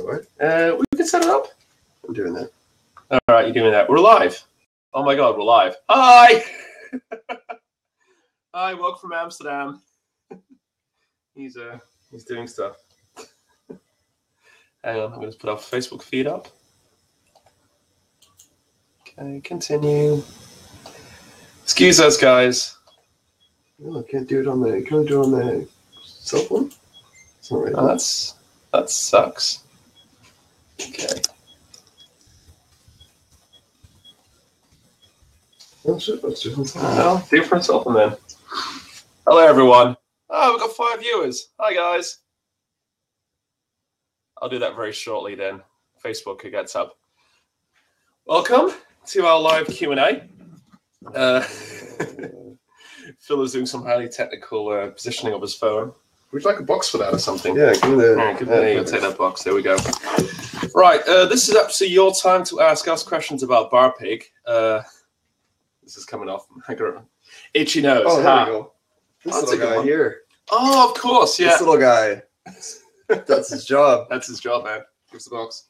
What? We can set it up. I'm doing that. All right, you're doing that. We're live. Oh my God, we're live. Hi! Hi, welcome from Amsterdam. He's doing stuff. Hang on, I'm going to put our Facebook feed up. Okay, continue. Excuse us, guys. No, I can't do it on the. Can I do it on the cell phone? It's not right. Oh, that sucks. Okay. Oh shit! Let's do something. Well, do it for cell phone then. Hello, everyone. Oh, we've got 5 viewers. Hi, guys. I'll do that very shortly then. Facebook gets up. Welcome to our live Q&A. Phil is doing some highly technical positioning of his phone. Would you like a box for that or something? Yeah, give me the. There you go, take that box. There we go. Right, this is actually your time to ask us questions about Barpig. This is coming off. Itchy nose. Oh, there we go. This That's little guy here. Oh, of course, yeah. This little guy. That's his job. That's his job, man. Here's the box.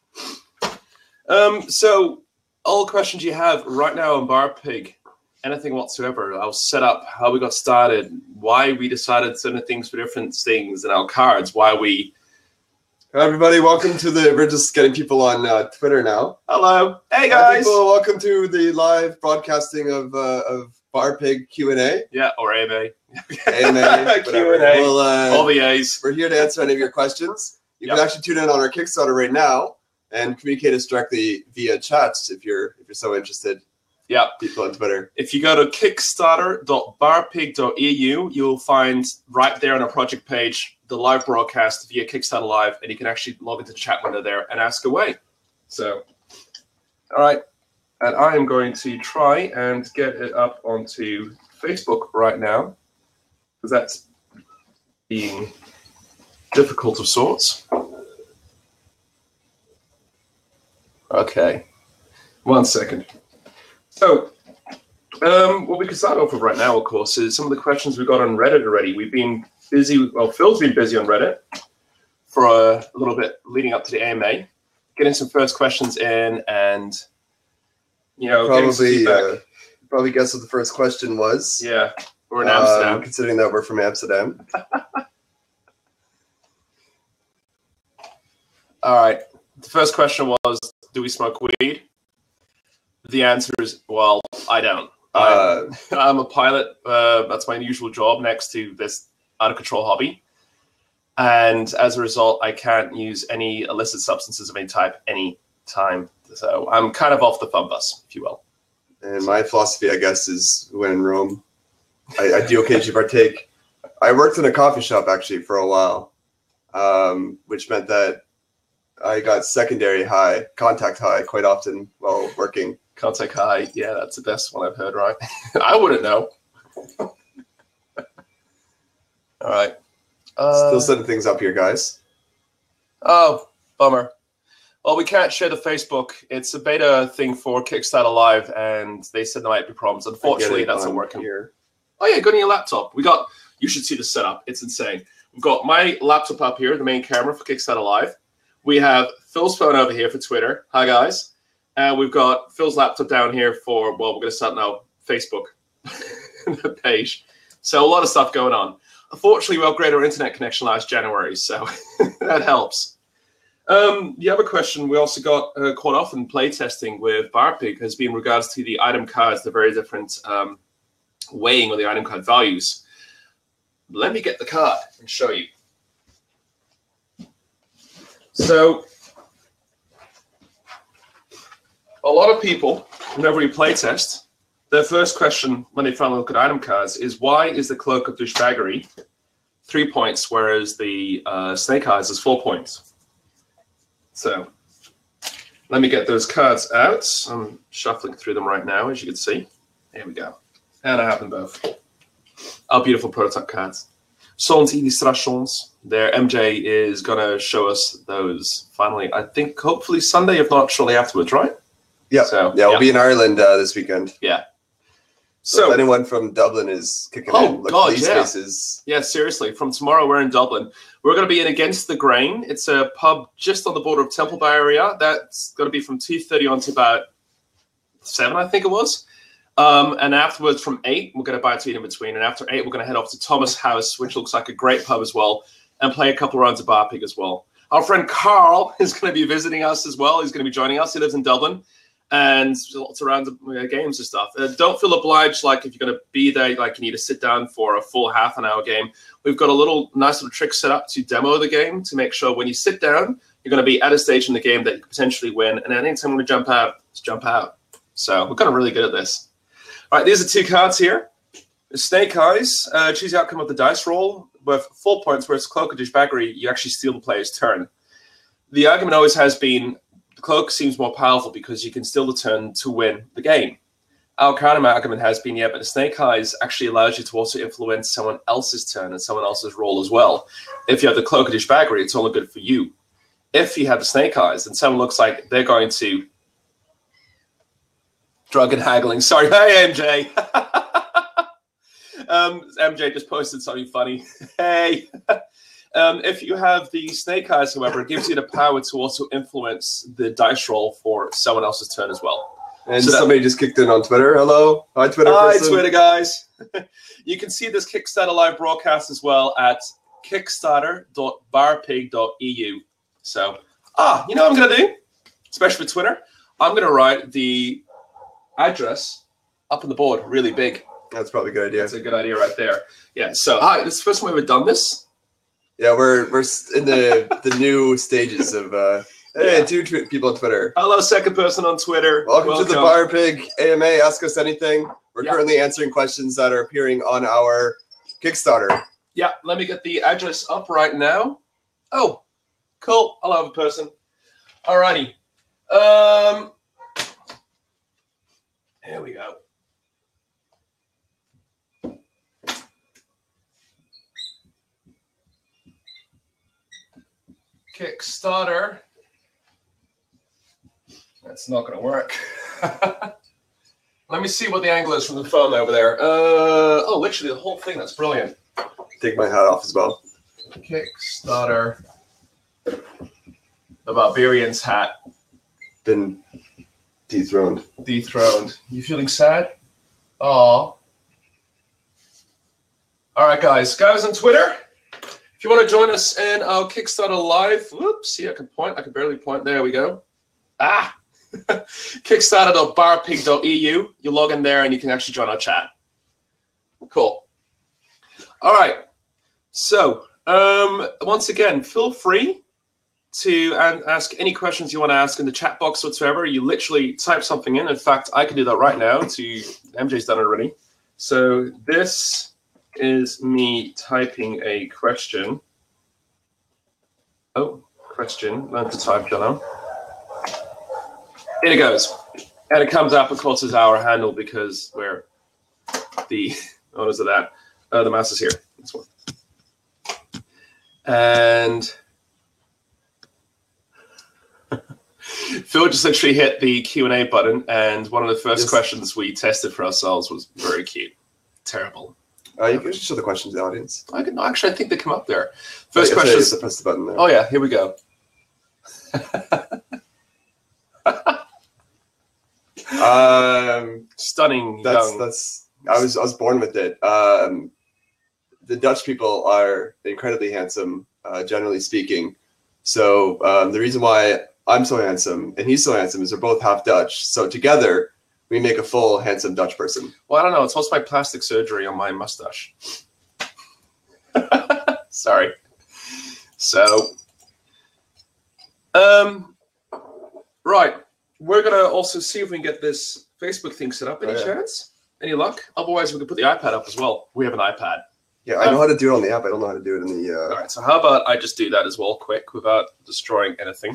So, all the questions you have right now on Barpig, anything whatsoever, I'll set up how we got started, why we decided certain things for different things in our cards, why we... Hi, everybody. Welcome to the... We're just getting people on Twitter now. Hello. Hey, Hi, guys. people. Welcome to the live broadcasting of Barpig Q&A. Yeah, or AMA. AMA, Q&A. We'll, all the A's. We're here to answer any of your questions. You can actually tune in on our Kickstarter right now and communicate us directly via chats if you're so interested. Yeah. People on Twitter. If you go to kickstarter.barpig.eu, you'll find right there on our project page the live broadcast via Kickstarter Live, and you can actually log into the chat window there and ask away. So, all right. And I am going to try and get it up onto Facebook right now, because that's being difficult of sorts. Okay. 1 second. So, what we can start off with right now, of course, is some of the questions we got on Reddit already. We've been busy, well, Phil's been busy on Reddit for a little bit leading up to the AMA, getting some first questions in and, you know, probably guess what the first question was. Yeah, we're in Amsterdam. Considering that we're from Amsterdam. All right. The first question was, do we smoke weed? The answer is, well, I don't. I'm a pilot. That's my usual job next to this out-of-control hobby. And as a result, I can't use any illicit substances of any type any time. So I'm kind of off the fun bus, if you will. And my philosophy, I guess, is when in Rome, I do occasionally partake. I worked in a coffee shop, actually, for a while, which meant that I got secondary high, contact high, quite often while working. Contact high, yeah, that's the best one I've heard, right? I wouldn't know. All right. Still setting things up here, guys. Oh, bummer. Well, we can't share the Facebook. It's a beta thing for Kickstarter Live, and they said there might be problems. Unfortunately, that's not working. Here. Oh, yeah, go to your laptop. You should see the setup. It's insane. We've got my laptop up here, the main camera for Kickstarter Live. We have Phil's phone over here for Twitter. Hi, guys. And we've got Phil's laptop down here for, well, we're going to start now, Facebook page. So a lot of stuff going on. Unfortunately, we upgraded our internet connection last January, so that helps. The other question we also got quite often playtesting with Barpig has been in regards to the item cards, the very different weighing of the item card values. Let me get the card and show you. So, a lot of people, whenever we playtest, their first question when they finally look at item cards is, why is the Cloak of Douchebaggery 3 points, whereas the Snake Eyes is 4 points? So, let me get those cards out. I'm shuffling through them right now, as you can see. Here we go. And I have them both. Our beautiful prototype cards. Sans Illustrations. Their MJ is going to show us those finally, I think, hopefully Sunday, if not shortly afterwards, right? Yeah, so, yeah, we'll be in Ireland this weekend. Yeah. So if anyone from Dublin is kicking in, look for these spaces. Yeah, seriously. From tomorrow, we're in Dublin. We're going to be in Against the Grain. It's a pub just on the border of Temple Bar area. That's going to be from 2:30 on to about 7, I think it was. And afterwards, from 8, we're going to buy a to eat in between. And after 8, we're going to head off to Thomas House, which looks like a great pub as well, and play a couple of rounds of Bar Pig as well. Our friend Carl is going to be visiting us as well. He's going to be joining us. He lives in Dublin. And lots of rounds of games and stuff. Don't feel obliged, like if you're going to be there, like you need to sit down for a full half an hour game. We've got a nice little trick set up to demo the game to make sure when you sit down, you're going to be at a stage in the game that you could potentially win. And anytime we jump out, just jump out. So we're kind of really good at this. All right, these are 2 cards here. The Snake Eyes. Choose the outcome of the dice roll. With 4 points, where it's Cloak of Douchebaggery, you actually steal the player's turn. The argument always has been the Cloak seems more powerful because you can steal the turn to win the game. Our counter argument has been, yeah, but the Snake Eyes actually allows you to also influence someone else's turn and someone else's roll as well. If you have the Cloak of Douchebaggery, it's only good for you. If you have the Snake Eyes, then someone looks like they're going to drug and haggling. Sorry, hey, MJ. MJ just posted something funny. Hey. If you have the Snake Eyes, however, it gives you the power to also influence the dice roll for someone else's turn as well. And so somebody just kicked in on Twitter. Hello. Hi, Twitter person. Hi, Twitter guys. You can see this Kickstarter live broadcast as well at kickstarter.barpig.eu. So, you know what I'm going to do? Especially with Twitter. I'm going to write the address up on the board really big. That's probably a good idea. That's a good idea right there. Yeah, so this is the first time we've ever done this. Yeah, we're in the new stages of hey, 2 people on Twitter. Hello, second person on Twitter. Welcome to the Bar Pig AMA. Ask us anything. We're currently answering questions that are appearing on our Kickstarter. Yeah, let me get the address up right now. Oh, cool. I'll have a person. Alrighty. Here we go. Kickstarter. That's not going to work. Let me see what the angle is from the phone over there. Oh, literally the whole thing. That's brilliant. Take my hat off as well. Kickstarter. The Barbarian's hat. Been dethroned. Dethroned. You feeling sad? Aw. All right, guys. Guys on Twitter. If you want to join us in our Kickstarter live, whoops, see, I can point. I can barely point. There we go. Kickstarter.barpig.eu. You log in there and you can actually join our chat. Cool. All right. So, once again, feel free to ask any questions you want to ask in the chat box whatsoever. You literally type something in. In fact, I can do that right now. MJ's done it already. So this is me typing a question. Oh, question. Learn to type, Jono. Here it goes. And it comes up, of course, as our handle because we're the owners of that. The mouse is here. This one. And Phil just literally hit the Q&A button, and one of the first questions we tested for ourselves was very cute. Terrible. You can just show the questions to the audience. I think they come up there. First question is press the button there. Oh yeah, here we go. Stunning. That's. I was born with it. The Dutch people are incredibly handsome, generally speaking. So the reason why I'm so handsome and he's so handsome is we're both half Dutch. So together, we make a full, handsome Dutch person. Well, I don't know. It's also my plastic surgery on my mustache. Sorry. So, right. We're going to also see if we can get this Facebook thing set up. Any chance? Any luck? Otherwise, we can put the iPad up as well. We have an iPad. Yeah, I know how to do it on the app. I don't know how to do it in the... All right, so how about I just do that as well, quick, without destroying anything.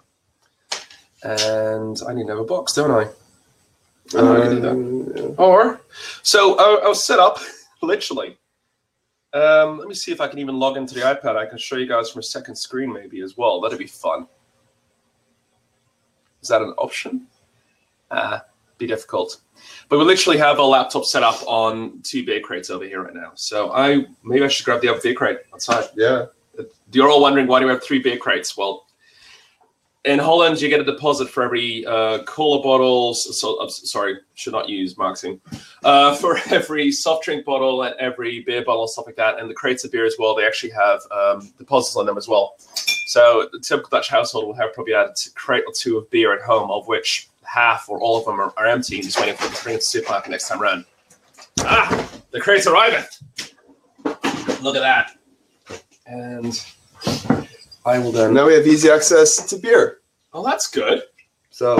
And I need to have a box, don't I? I know I can do that. Yeah. Or, so I'll set up, literally. Let me see if I can even log into the iPad. I can show you guys from a second screen maybe as well. That'd be fun. Is that an option? be difficult. But we literally have our laptop set up on 2 beer crates over here right now. So maybe I should grab the other beer crate outside. Yeah. You're all wondering why do we have 3 beer crates? Well, in Holland, you get a deposit for every cola bottle. Sorry, should not use marketing. For every soft drink bottle and every beer bottle, stuff like that. And the crates of beer as well, they actually have deposits on them as well. So the typical Dutch household will have probably a crate or 2 of beer at home, of which half or all of them are empty and just waiting for them to bring it to the supermarket next time around. Ah, the crate's arriving. Look at that. And I will then... Now we have easy access to beer. Oh, that's good. So,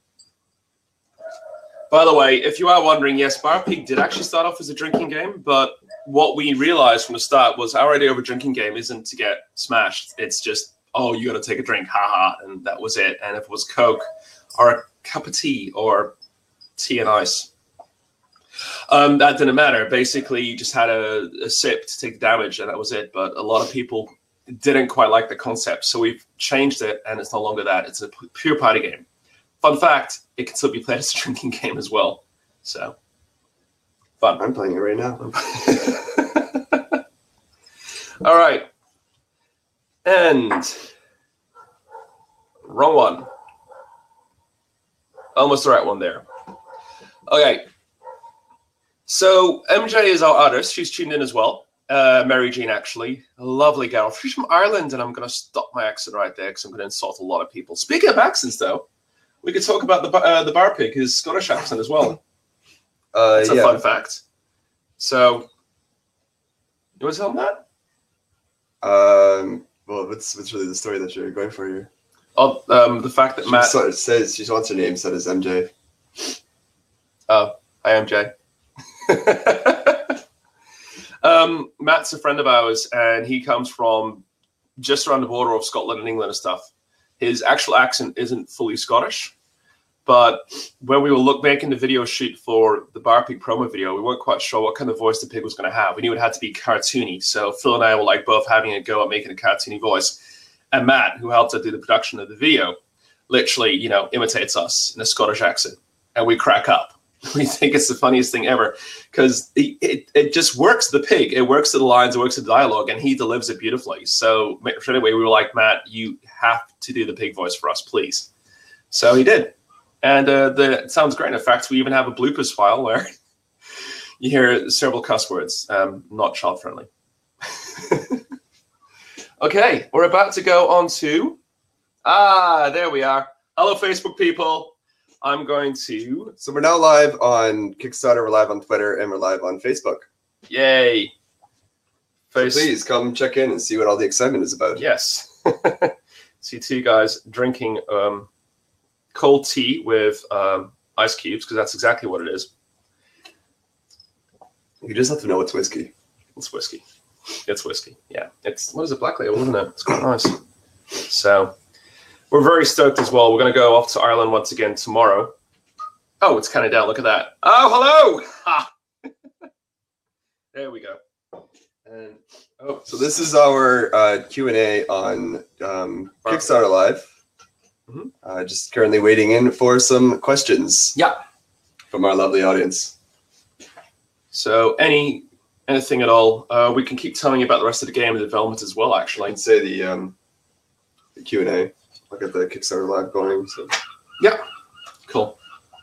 by the way, if you are wondering, yes, Bar Pig did actually start off as a drinking game, but what we realized from the start was our idea of a drinking game isn't to get smashed. It's just, oh, you got to take a drink, haha, and that was it. And if it was Coke or a cup of tea or tea and ice, that didn't matter. Basically, you just had a sip to take damage, and that was it. But a lot of people didn't quite like the concept, so we've changed it, and it's no longer that. It's a pure party game. Fun fact, it can still be played as a drinking game as well. So, fun. I'm playing it right now. All right. And wrong one. Almost the right one there. Okay. So MJ is our artist. She's tuned in as well. Mary Jean, actually. A lovely gal. She's from Ireland, and I'm going to stop my accent right there because I'm going to insult a lot of people. Speaking of accents, though, we could talk about the Bar Pig, his Scottish accent as well. It's a fun fact. So, you want to tell him that? Well, what's really the story that you're going for here? Oh, the fact that Matt says she wants her name said as MJ. Oh, hi MJ. Matt's a friend of ours, and he comes from just around the border of Scotland and England and stuff. His actual accent isn't fully Scottish, but when we were making the video shoot for the Bar Pig promo video, we weren't quite sure what kind of voice the pig was going to have. We knew it had to be cartoony, so Phil and I were like both having a go at making a cartoony voice. And Matt, who helped us do the production of the video, literally, imitates us in a Scottish accent, and we crack up. We think it's the funniest thing ever because it just works the pig. It works to the lines, it works to the dialogue, and he delivers it beautifully. So straight away, we were like, Matt, you have to do the pig voice for us, please. So he did. And it sounds great. In fact, we even have a bloopers file where you hear several cuss words, not child-friendly. Okay, we're about to go on to... there we are. Hello, Facebook people. I'm going to... So we're now live on Kickstarter, we're live on Twitter, and we're live on Facebook. Yay. So please come check in and see what all the excitement is about. Yes. See 2 guys drinking cold tea with ice cubes, because that's exactly what it is. You just have to know it's whiskey. It's whiskey. It's whiskey. Yeah. What is it? Black Label, isn't it? It's quite nice. So... we're very stoked as well. We're going to go off to Ireland once again tomorrow. Oh, it's kind of down. Look at that. Oh, hello. Ha. There we go. And so this is our Q&A on Kickstarter Live. Mm-hmm. Just currently waiting in for some questions. Yeah. From our lovely audience. So anything at all. We can keep telling you about the rest of the game and development as well, actually. I'd say the Q&A. I'll get the Kickstarter Live going. So. Yeah, cool.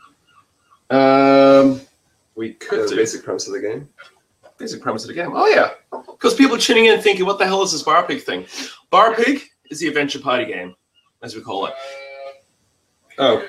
We could do basic premise of the game. Basic premise of the game. Oh yeah, because people are tuning in thinking, "What the hell is this Bar Pig thing?" Bar Pig is the adventure party game, as we call it. Oh.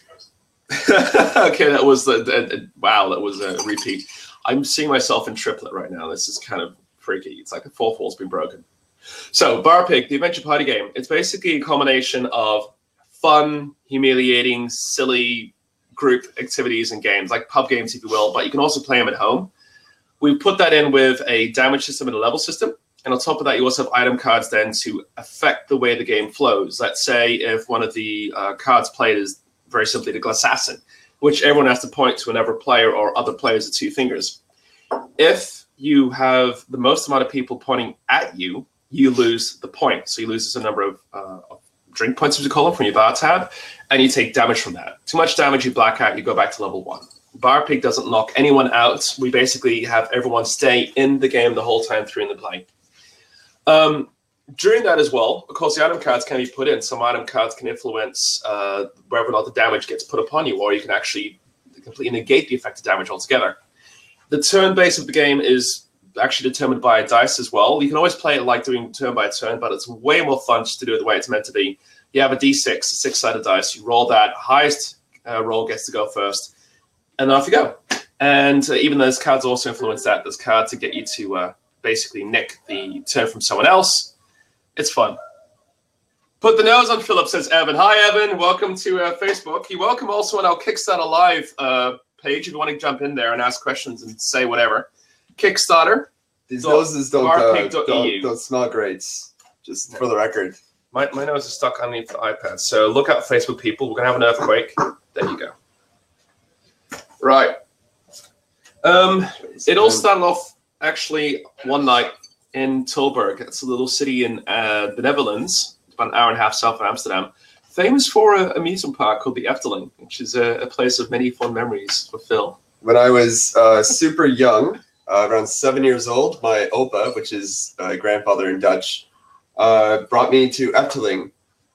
Okay, that was wow. That was a repeat. I'm seeing myself in triplet right now. This is kind of freaky. It's like the fourth wall's been broken. So, Bar Pig, the adventure party game, it's basically a combination of fun, humiliating, silly group activities and games, like pub games, if you will, but you can also play them at home. We put that in with a damage system and a level system, and on top of that, you also have item cards then to affect the way the game flows. Let's say if one of the cards played is very simply the Glassassin, which everyone has to point to another player or other players with 2 fingers. If you have the most amount of people pointing at you, you lose the point. So you lose a number of drink points, as we call them, from your bar tab, and you take damage from that. Too much damage, you black out, you go back to level 1. Bar Pig doesn't knock anyone out. We basically have everyone stay in the game the whole time through in the play. During that as well, of course, the item cards can be put in. Some item cards can influence whether or not the damage gets put upon you, or you can actually completely negate the effect of damage altogether. The turn base of the game is actually determined by dice as well. You can always play it like doing turn by turn, but it's way more fun just to do it the way it's meant to be. You have a d6, a 6-sided dice. You roll that. Highest roll gets to go first, and off you go. And even those cards also influence that. There's cards to get you to basically nick the turn from someone else. It's fun. Put the nose on Philip, says Evan. Hi, Evan. Welcome to Facebook. You're welcome also on our Kickstarter Live page if you want to jump in there and ask questions and say whatever. Kickstarter. These noses don't smell great, just for the record. My nose is stuck underneath the iPad. So look out, Facebook people. We're going to have an earthquake. There you go. Right. It all started off, actually, one night in Tilburg. It's a little city in the Netherlands, about an hour and a half south of Amsterdam, famous for an amusement park called the Efteling, which is a place of many fond memories for Phil. When I was super young, around 7 years old, my opa, which is grandfather in Dutch, brought me to Efteling,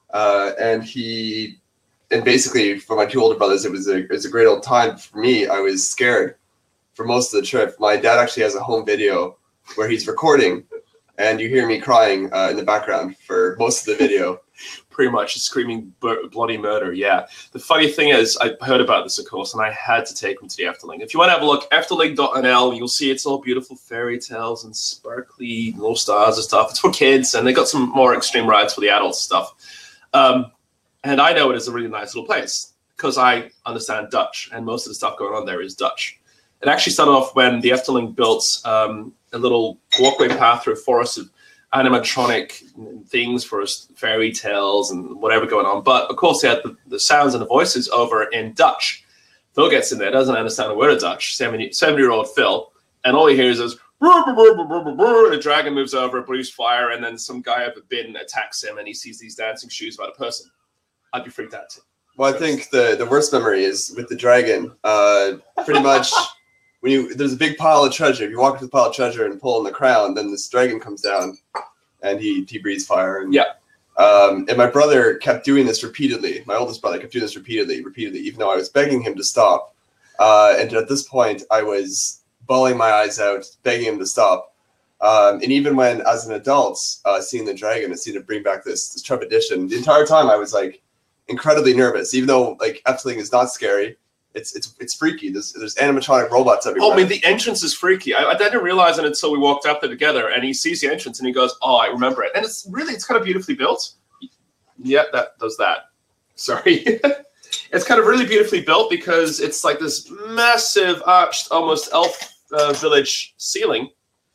and basically for my two older brothers, it was a great old time. For me, I was scared for most of the trip. My dad actually has a home video where he's recording, and you hear me crying in the background for most of the video. Pretty much screaming bloody murder, yeah. The funny thing is, I heard about this, of course, and I had to take them to the Efteling. If you want to have a look, efteling.nl, you'll see it's all beautiful fairy tales and sparkly little stars and stuff. It's for kids, and they got some more extreme rides for the adults stuff. And I know it is a really nice little place because I understand Dutch, and most of the stuff going on there is Dutch. It actually started off when the Efteling built a little walkway path through a forest of animatronic things for fairy tales and whatever going on. But, of course, they had the sounds and the voices over in Dutch. Phil gets in there, doesn't understand a word of Dutch, 70-year-old Phil, and all he hears is, and a dragon moves over, breathes fire, and then some guy up a bin attacks him, and he sees these dancing shoes about a person. I'd be freaked out too. Well, I think the worst memory is with the dragon. Pretty much, there's a big pile of treasure. If you walk into the pile of treasure and pull on the crown, then this dragon comes down, and he breathes fire. And, yeah. And my brother kept doing this repeatedly. My oldest brother kept doing this repeatedly, even though I was begging him to stop. And at this point, I was bawling my eyes out, begging him to stop. And even when, as an adult, seeing the dragon and seeing it bring back this trepidation, the entire time I was like incredibly nervous. Even though like Efteling is not scary, it's freaky. There's animatronic robots everywhere. Oh, I mean, the entrance is freaky. I didn't realize it until we walked up there together, and he sees the entrance and he goes, "Oh, I remember it." And it's kind of beautifully built. Yeah, that does that. Sorry. It's kind of really beautifully built because it's like this massive arched, almost elf village ceiling.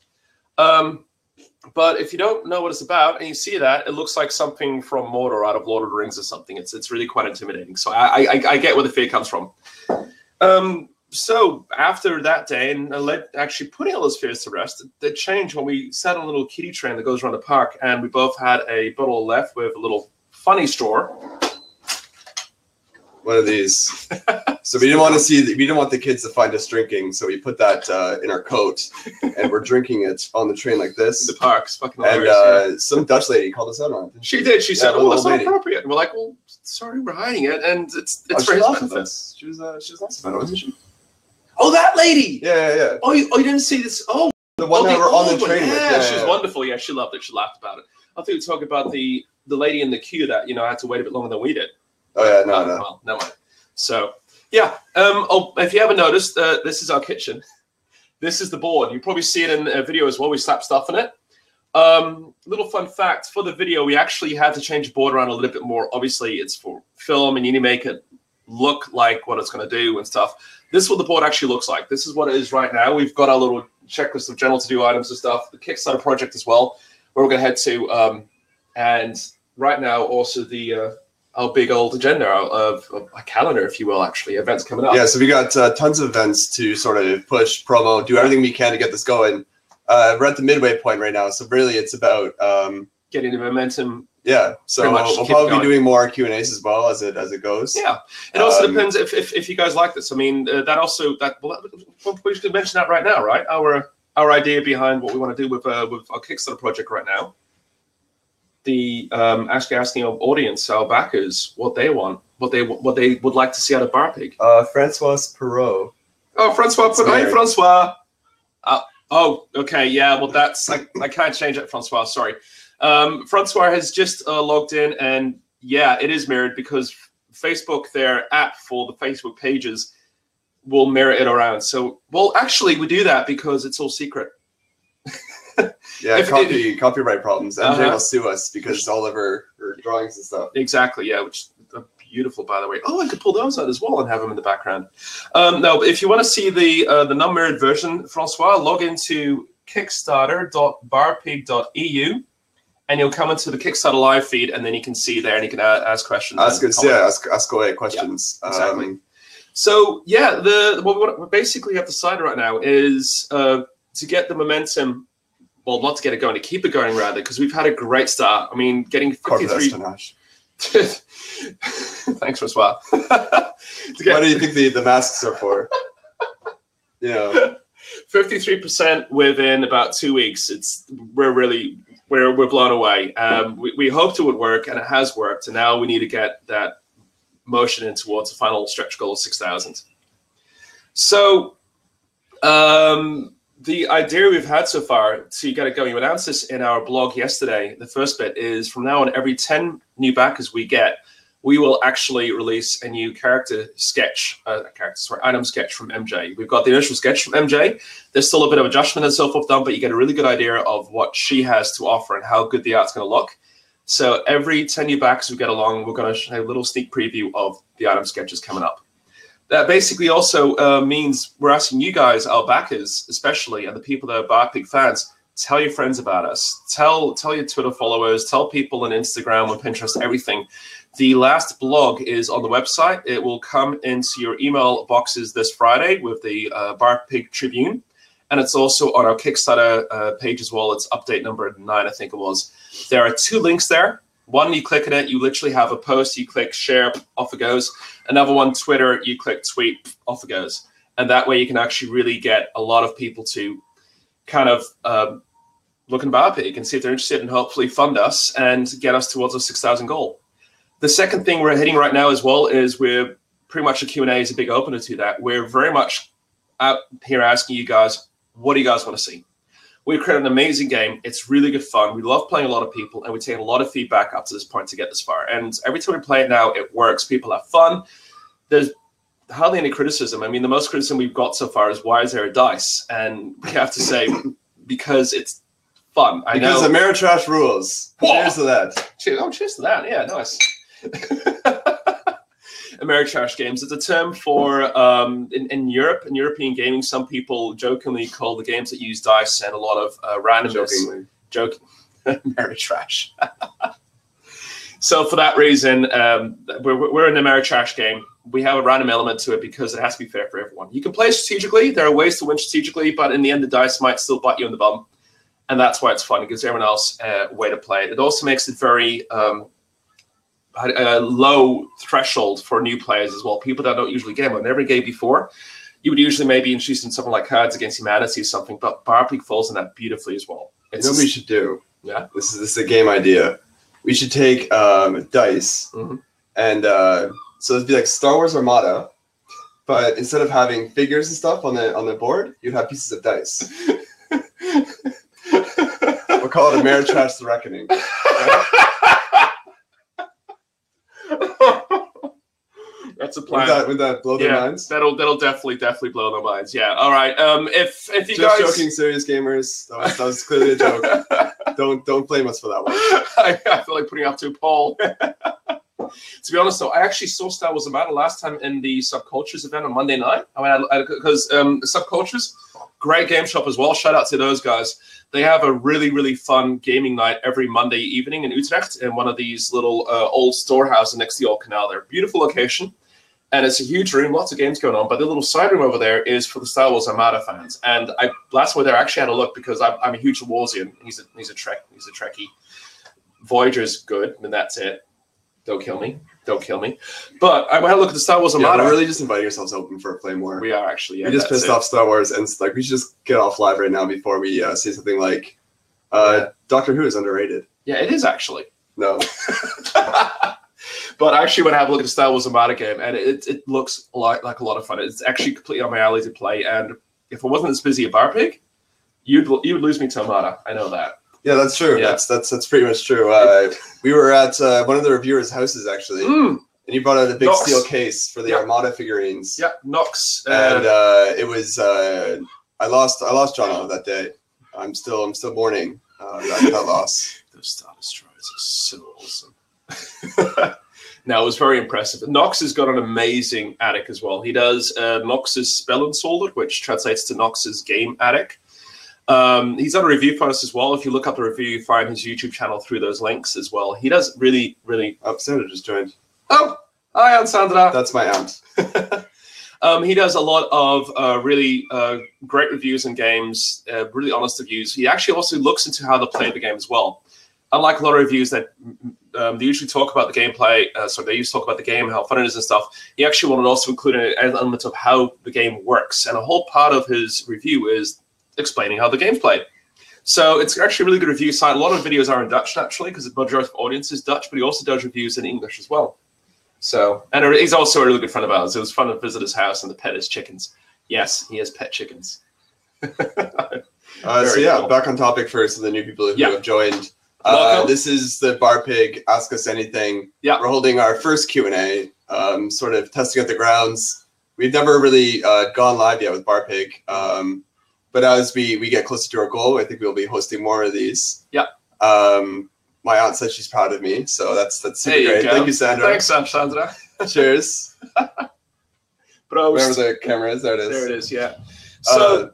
But if you don't know what it's about and you see that, it looks like something from Mordor out of Lord of the Rings or something. It's really quite intimidating. So I get where the fear comes from. So after that day, and actually putting all those fears to rest, they changed when we sat on a little kiddie train that goes around the park, and we both had a bottle left with a little funny straw. One of these. So we didn't want the kids to find us drinking, so we put that in our coat, and we're drinking it on the train like this. The park's fucking hilarious. And some Dutch lady called us out on it. She did. She said, "Oh, that's not appropriate." And we're like, "Well, sorry, we're hiding it," and it's very nice. She was nice about it, wasn't she? Oh, that lady. Yeah. Oh, you didn't see this? Oh, the one that we're on the train with. Yeah, she was wonderful. Yeah, she loved it. She laughed about it. I think we talk about the lady in the queue that had to wait a bit longer than we did. Oh yeah, no. Well, never mind. So, yeah. If you haven't noticed, this is our kitchen. This is the board. You probably see it in a video as well. We slap stuff in it. Little fun fact, for the video, we actually had to change the board around a little bit more. Obviously, it's for film, and you need to make it look like what it's going to do and stuff. This is what the board actually looks like. This is what it is right now. We've got our little checklist of general to-do items and stuff, the Kickstarter project as well, where we're going to head to. And right now, also our big old agenda of a calendar, if you will, actually, events coming up. Yeah, so we got tons of events to sort of push, promo, do everything we can to get this going. We're at the midway point right now, so really it's about getting the momentum. Yeah, so Pretty much we'll keep probably going. be doing more Q&As as well as it goes. Yeah, it also depends if you guys like this. I mean, we should mention that right now, right? Our idea behind what we want to do with our Kickstarter project right now. The actually asking our audience, our backers, what they want, what they would like to see out of Barpig. Francois Perot. Oh, Francois Perot. Hey, Francois. Oh, okay, yeah. Well, that's I can't change it, Francois. Sorry. Francois has just logged in, and yeah, it is mirrored because Facebook, their app for the Facebook pages, will mirror it around. So, well, actually, we do that because it's all secret. Yeah, copyright problems. MJ will sue us because all of her drawings and stuff. Exactly, yeah, which are beautiful, by the way. Oh, I could pull those out as well and have them in the background. No, if you want to see the non-mirrored version, Francois, log into kickstarter.barpig.eu, and you'll come into the Kickstarter live feed, and then you can see there, and you can ask questions. Ask away questions. Yeah, exactly. So yeah, what we basically have decided right now is to get the momentum. Well, not to get it going, to keep it going rather, because we've had a great start. I mean, getting 53. Thanks, Francois. What do you think the masks are for? 53% within about 2 weeks. We're blown away. We hoped it would work, and it has worked. And now we need to get that motion in towards the final stretch goal of 6,000. So, the idea we've had so far to get it going, we announced this in our blog yesterday. The first bit is from now on, every 10 new backers we get, we will actually release a new item sketch from MJ. We've got the initial sketch from MJ. There's still a bit of adjustment and so forth done, but you get a really good idea of what she has to offer and how good the art's going to look. So every 10 new backers we get along, we're going to show a little sneak preview of the item sketches coming up. That basically also means we're asking you guys, our backers especially, and the people that are Barpig fans, tell your friends about us. Tell your Twitter followers, tell people on Instagram, on Pinterest, everything. The last blog is on the website. It will come into your email boxes this Friday with the Barpig Tribune. And it's also on our Kickstarter page as well. It's update number 9, I think it was. There are 2 links there. One, you click on it, you literally have a post, you click share, off it goes. Another one, Twitter, you click tweet, off it goes. And that way you can actually really get a lot of people to kind of look in Barpig and see if they're interested and hopefully fund us and get us towards a 6,000 goal. The second thing we're hitting right now as well is we're pretty much a Q&A is a big opener to that. We're very much out here asking you guys, what do you guys want to see? We've created an amazing game. It's really good fun. We love playing a lot of people, and we take a lot of feedback up to this point to get this far. And every time we play it now, it works. People have fun. There's hardly any criticism. I mean, the most criticism we've got so far is, why is there a dice? And we have to say, because it's fun. Because Ameritrash rules. Whoa! Cheers to that. Cheers to that. Yeah, nice. Ameritrash games. It's a term for in Europe, in European gaming, some people jokingly call the games that use dice and a lot of randomness. Ameritrash. So for that reason, we're in an Ameritrash game. We have a random element to it because it has to be fair for everyone. You can play strategically. There are ways to win strategically, but in the end, the dice might still bite you in the bum. And that's why it's fun. It gives everyone else a way to play it. It also makes it very low threshold for new players as well. People that don't usually game. I've never gamed before. You would usually maybe introduce in something like Cards Against Humanity or something, but Barpig falls in that beautifully as well. You know what we should do? Yeah. This is a game idea. We should take dice and so it'd be like Star Wars Armada, but instead of having figures and stuff on the board, you'd have pieces of dice. We'll call it Ameritrash the Reckoning. Right? That's a plan. Would that blow their minds? That'll definitely blow their minds. Yeah. All right. If you just guys joking, serious gamers. That was clearly a joke. Don't blame us for that one. I feel like putting up to a poll. To be honest, though, I actually saw Star Wars Armada last time in the Subcultures event on Monday night. I mean, because Subcultures, great game shop as well. Shout out to those guys. They have a really, really fun gaming night every Monday evening in Utrecht in one of these little old storehouses next to the old canal there. Beautiful location. And it's a huge room, lots of games going on. But the little side room over there is for the Star Wars Armada fans. And last time we were there, I actually had a look because I'm a huge Warsian. He's a Trekkie. Voyager's good, and that's it. Don't kill me. Don't kill me. But I went to look at the Star Wars Yeah, Armada. we're really just inviting ourselves open for a play more. We are actually. Yeah, we just that's pissed off Star Wars, and like we should just get off live right now before we say something like, Doctor Who is underrated. Yeah, it is actually. No. But I actually went to have a look at the Star Wars Armada game, and it looks like a lot of fun. It's actually completely on my alley to play, and if I wasn't as busy at Barpig, you would lose me to Armada. I know that. Yeah, that's true. Yeah. That's pretty much true. We were at one of the reviewers' houses actually, and he brought out a big Nox. steel case for the Armada figurines. Yeah, Nox. And it was I lost Jono that day. I'm still mourning that loss. Those Star Destroyers are so awesome. Now, it was very impressive. Nox has got an amazing attic as well. He does Nox's Spell Unsoldered, which translates to Nox's Game Attic. He's done a review for us as well. If you look up the review, you find his YouTube channel through those links as well. He does really, really... Oh, Sandra just joined. Oh, hi, Aunt Sandra. That's my aunt. He does a lot of really great reviews and games, really honest reviews. He actually also looks into how they play the game as well. Unlike a lot of reviews that they usually talk about the gameplay, they used to talk about the game, how fun it is and stuff. He actually wanted to also include an element of how the game works. And a whole part of his review is explaining how the game's played. So it's actually a really good review site. A lot of videos are in Dutch, naturally, because the majority of the audience is Dutch, but he also does reviews in English as well. So, and he's also a really good friend of ours. It was fun to visit his house and to pet his chickens. Yes, he has pet chickens. Cool. Back on topic for some of the new people who have joined. This is the Barpig Ask Us Anything. Yeah. We're holding our first Q&A, sort of testing out the grounds. We've never really gone live yet with Barpig. But as we get closer to our goal, I think we'll be hosting more of these. Yeah. My aunt said she's proud of me, so that's super great. Thank you, Sandra. Thanks, Sandra. Cheers. Prost. Wherever the camera is, there it is. There it is, yeah. So,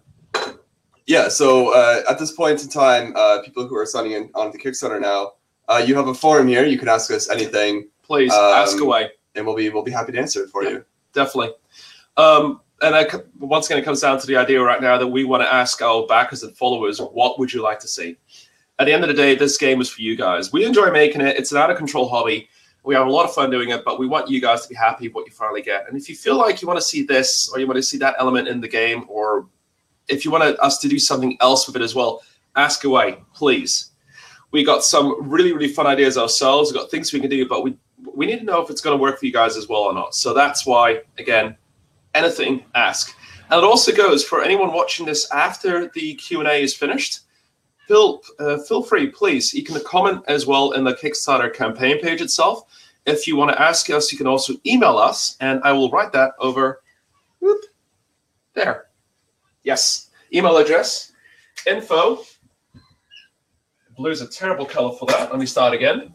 so at this point in time, people who are signing in on the Kickstarter now, you have a forum here. You can ask us anything. Please ask away, and we'll be happy to answer it for you. Definitely. And once again, it comes down to the idea right now that we want to ask our backers and followers, what would you like to see? At the end of the day, this game is for you guys. We enjoy making it. It's an out-of-control hobby. We have a lot of fun doing it, but we want you guys to be happy with what you finally get. And if you feel like you want to see this, or you want to see that element in the game, or if you want us to do something else with it as well, ask away, please. We got some really, really fun ideas ourselves. We've got things we can do, but we need to know if it's going to work for you guys as well or not. So that's why, again, anything, ask. And it also goes for anyone watching this after the Q&A is finished. Feel free, please. You can comment as well in the Kickstarter campaign page itself. If you want to ask us, you can also email us, and I will write that over there. Yes. Email address, info. Blue's a terrible color for that. Let me start again.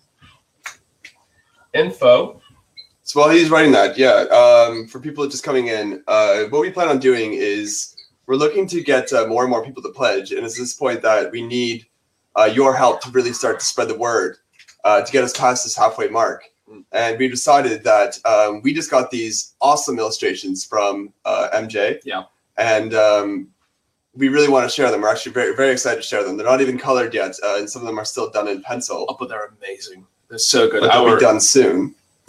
Info. So while he's writing that, for people just coming in, what we plan on doing is we're looking to get more and more people to pledge. And it's this point that we need your help to really start to spread the word to get us past this halfway mark. And we decided that we just got these awesome illustrations from MJ. Yeah. And we really want to share them. We're actually very, very excited to share them. They're not even colored yet, and some of them are still done in pencil. Oh, but they're amazing. They're so good. But they'll be done soon.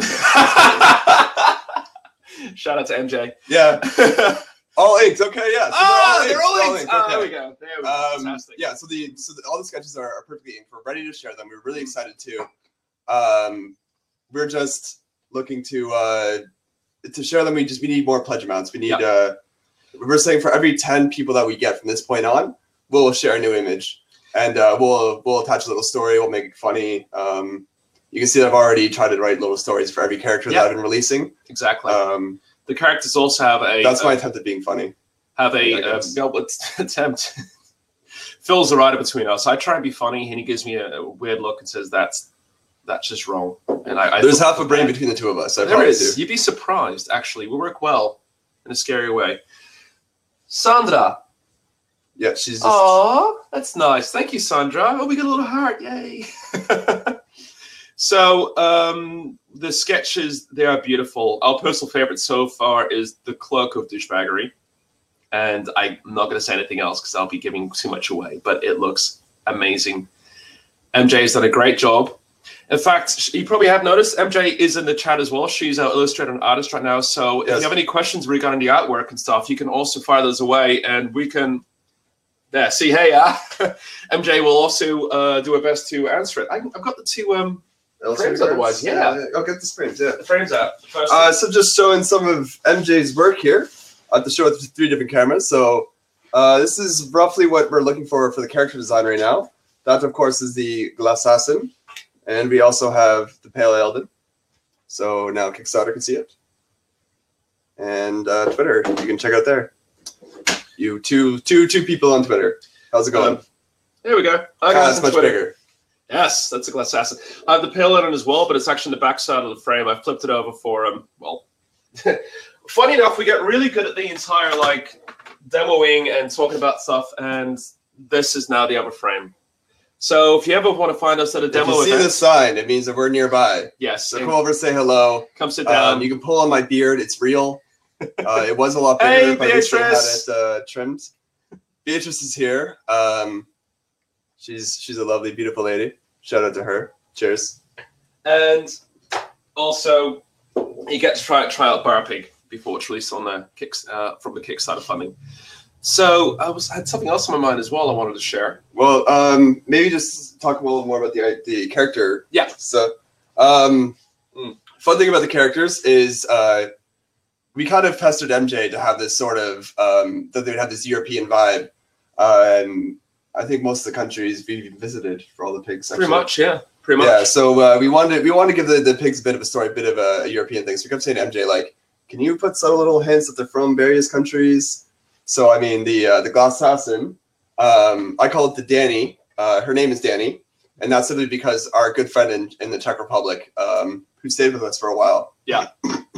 Shout out to MJ. Yeah. All inks. Okay, yeah. So they're all inks. Okay. There we go. There we go. Fantastic. Yeah, so all the sketches are perfectly inked. We're ready to share them. We're really excited too. We're just looking to share them. We need more pledge amounts. We need we're saying for every 10 people that we get from this point on, we'll share a new image, and we'll attach a little story. We'll make it funny. You can see that I've already tried to write little stories for every character that I've been releasing. Exactly. The characters also have a... That's my attempt at being funny. Have a attempt. Phil's the writer between us. I try and be funny, and he gives me a weird look and says, that's just wrong. And there's half a brain between the two of us. There is. You'd be surprised, actually. We work well in a scary way. Sandra. Yeah, she's just... Aww, that's nice. Thank you, Sandra. Oh, we got a little heart. Yay. So the sketches, they are beautiful. Our personal favorite so far is the Cloak of Douchebaggery. And I'm not going to say anything else because I'll be giving too much away, but it looks amazing. MJ has done a great job. In fact, you probably have noticed MJ is in the chat as well. She's our illustrator and artist right now. So if you have any questions regarding the artwork and stuff, you can also fire those away, and we can. There, see, hey, MJ will also do her best to answer it. I've got the two frames otherwise. Yeah, I'll get the frames. Yeah, the frames out. So just showing some of MJ's work here. I have to show it with 3 different cameras. So this is roughly what we're looking for the character design right now. That, of course, is the Glassassin. And we also have the Pale Eldin. So now Kickstarter can see it. And Twitter, you can check out there. You two people on Twitter. How's it going? There we go. That's much bigger. Yes, that's a Glassassin. I have the Pale Eldin as well, but it's actually in the back side of the frame. I flipped it over for well, funny enough, we get really good at the entire like demoing and talking about stuff, and this is now the other frame. So if you ever want to find us at a demo event, if you see the sign, it means that we're nearby. Yes. So come over, say hello. Come sit down. You can pull on my beard. It's real. It was a lot bigger, hey, but I still had Beatrice! it trimmed. Beatrice is here. She's a lovely, beautiful lady. Shout out to her. Cheers. And also, you get to try out Barpig before it's released on the from the Kickstarter funding. So I had something else in my mind as well I wanted to share. Well, maybe just talk a little more about the character. Yeah. So, fun thing about the characters is we kind of pestered MJ to have this sort of that they would have this European vibe. And I think most of the countries we visited for all the pigs. Actually. Pretty much, yeah. Pretty much. Yeah. So we wanted to give the pigs a bit of a story, a bit of a European thing. So we kept saying to MJ, like, can you put subtle little hints that they're from various countries? So I mean the Glassassin, I call it the Danny. Her name is Danny, and that's simply because our good friend in the Czech Republic, who stayed with us for a while. Yeah.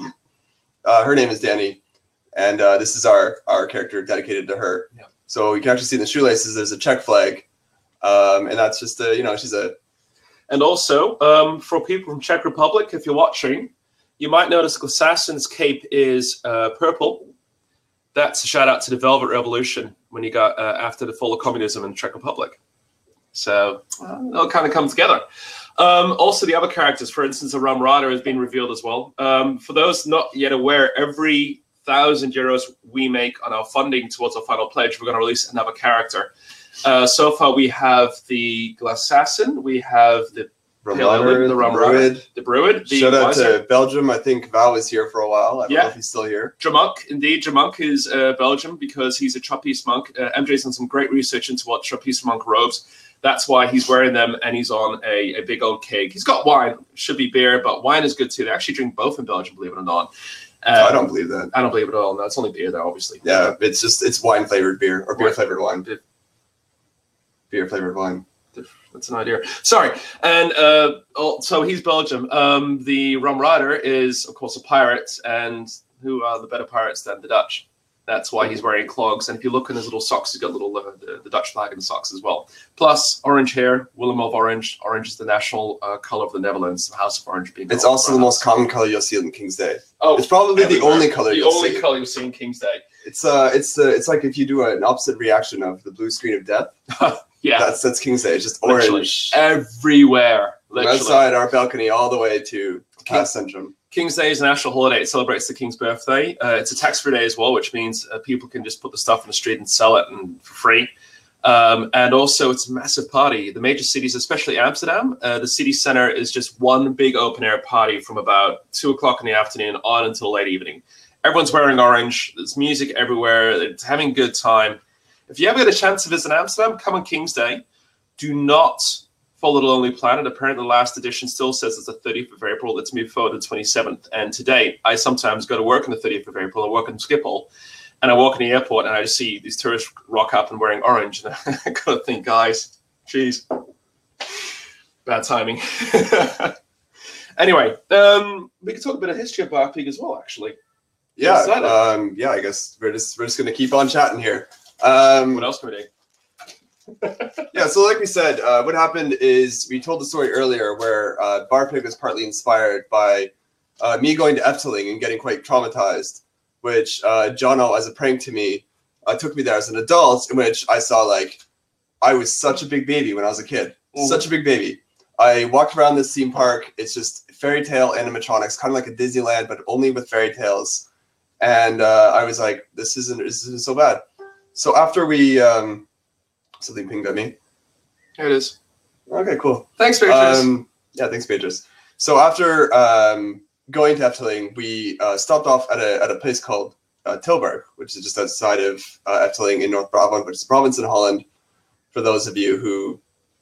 Her name is Danny, and this is our character dedicated to her. Yeah. So you can actually see in the shoelaces there's a Czech flag, and that's just she's a. And also for people from Czech Republic, if you're watching, you might notice Glassassin's cape is purple. That's a shout out to the Velvet Revolution when you got after the fall of communism in the Czech Republic. So they'll kind of come together. Also, the other characters, for instance, the Rum Rider has been revealed as well. For those not yet aware, every €1,000 we make on our funding towards our final pledge, we're going to release another character. So far, we have the Glassassin, we have the Rum Rider, the Bruid. Shout out to Belgium. I think Val was here for a while. I don't know if he's still here. Jamunk, indeed. Jamunk is Belgium because he's a Trappist monk. MJ's done some great research into what Trappist monk robes. That's why he's wearing them, and he's on a big old keg. He's got wine. Should be beer, but wine is good too. They actually drink both in Belgium, believe it or not. I don't believe that. I don't believe it at all. No, it's only beer there, obviously. Yeah, it's wine flavored beer or beer flavored wine. Beer flavored wine. That's an idea. Sorry. And so he's Belgium. The Rum Rider is, of course, a pirate. And who are the better pirates than the Dutch? That's why he's wearing clogs. And if you look in his little socks, he's got little the Dutch flag in the socks as well. Plus, orange hair, Willem of Orange. Orange is the national color of the Netherlands, the House of Orange being. It's also the most common color you'll see on King's Day. Oh, it's probably the only color you'll see. The only color you'll see in King's Day. It's like if you do an opposite reaction of the blue screen of death. Yeah, that's King's Day. It's just orange everywhere. From outside our balcony all the way to past Centrum. King's Day is a national holiday. It celebrates the King's birthday. It's a tax-free day as well, which means people can just put the stuff in the street and sell it for free. And also, it's a massive party. The major cities, especially Amsterdam, the city center is just one big open-air party from about 2 o'clock in the afternoon on until late evening. Everyone's wearing orange. There's music everywhere. It's having a good time. If you ever get a chance to visit Amsterdam, come on King's Day. Do not follow the Lonely Planet. Apparently, the last edition still says it's the 30th of April. It's moved forward to the 27th. And today, I sometimes go to work on the 30th of April. I work in Schiphol. And I walk in the airport, and I just see these tourists rock up and wearing orange. And I got to think, guys, geez, bad timing. Anyway, we can talk a bit of history of Barpig as well, actually. Yeah, yeah. I guess we're just gonna keep on chatting here. What else can we do? Yeah, so like we said, what happened is we told the story earlier where Barpig was partly inspired by me going to Efteling and getting quite traumatized, which Jono, as a prank to me, took me there as an adult, in which I saw, like, I was such a big baby when I was a kid. such a big baby. I walked around this theme park. It's just fairy tale animatronics, kind of like a Disneyland, but only with fairy tales. And I was like, this isn't so bad. So after we, something pinged at me. Here it is. Okay, cool. Thanks, Beatrice. Yeah, thanks, Beatrice. So after going to Efteling, we stopped off at a place called Tilburg, which is just outside of Efteling in North Brabant, which is a province in Holland. For those of you who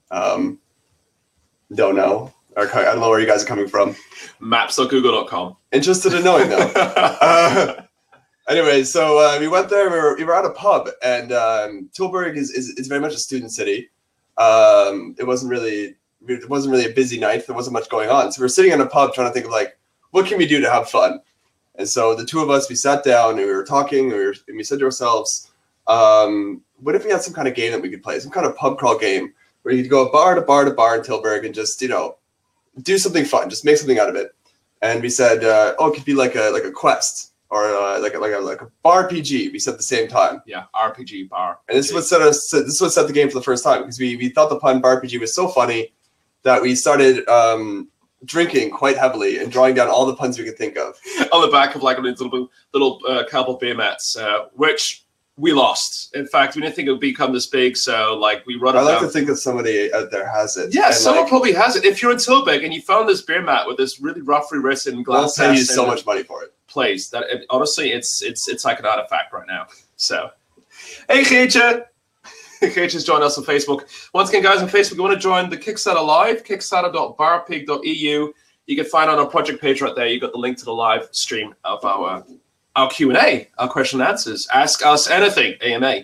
don't know, or I don't know where you guys are coming from. Maps.google.com. Interested in knowing, though. Anyway, so we went there. We were at a pub, and Tilburg is very much a student city. It wasn't really a busy night. There wasn't much going on. So we were sitting in a pub trying to think of like, what can we do to have fun? And so the two of us, we sat down and we were talking, and we said to ourselves, what if we had some kind of game that we could play, some kind of pub crawl game where you could go bar to bar to bar in Tilburg and just, do something fun, just make something out of it. And we said, it could be like a quest or like a bar RPG. We said at the same time. Yeah, RPG bar. And this is what set the game for the first time, because we thought the pun bar RPG was so funny that we started drinking quite heavily and drawing down all the puns we could think of on the back of like little cardboard beer mats, which we lost. In fact, we didn't think it would become this big, so like we wrote it down. I like to think that somebody out there has it. Yeah, someone probably has it. If you're in Tilburg and you found this beer mat with this really roughly written glass, they'll pay you so much money for it. Please, honestly, it's like an artifact right now. So, hey, Geertje. Geertje's joined us on Facebook. Once again, guys, on Facebook, you want to join the Kickstarter Live, kickstarter.barpig.eu. You can find on our project page right there. You got the link to the live stream of our Q&A, our question and answers. Ask us anything, AMA.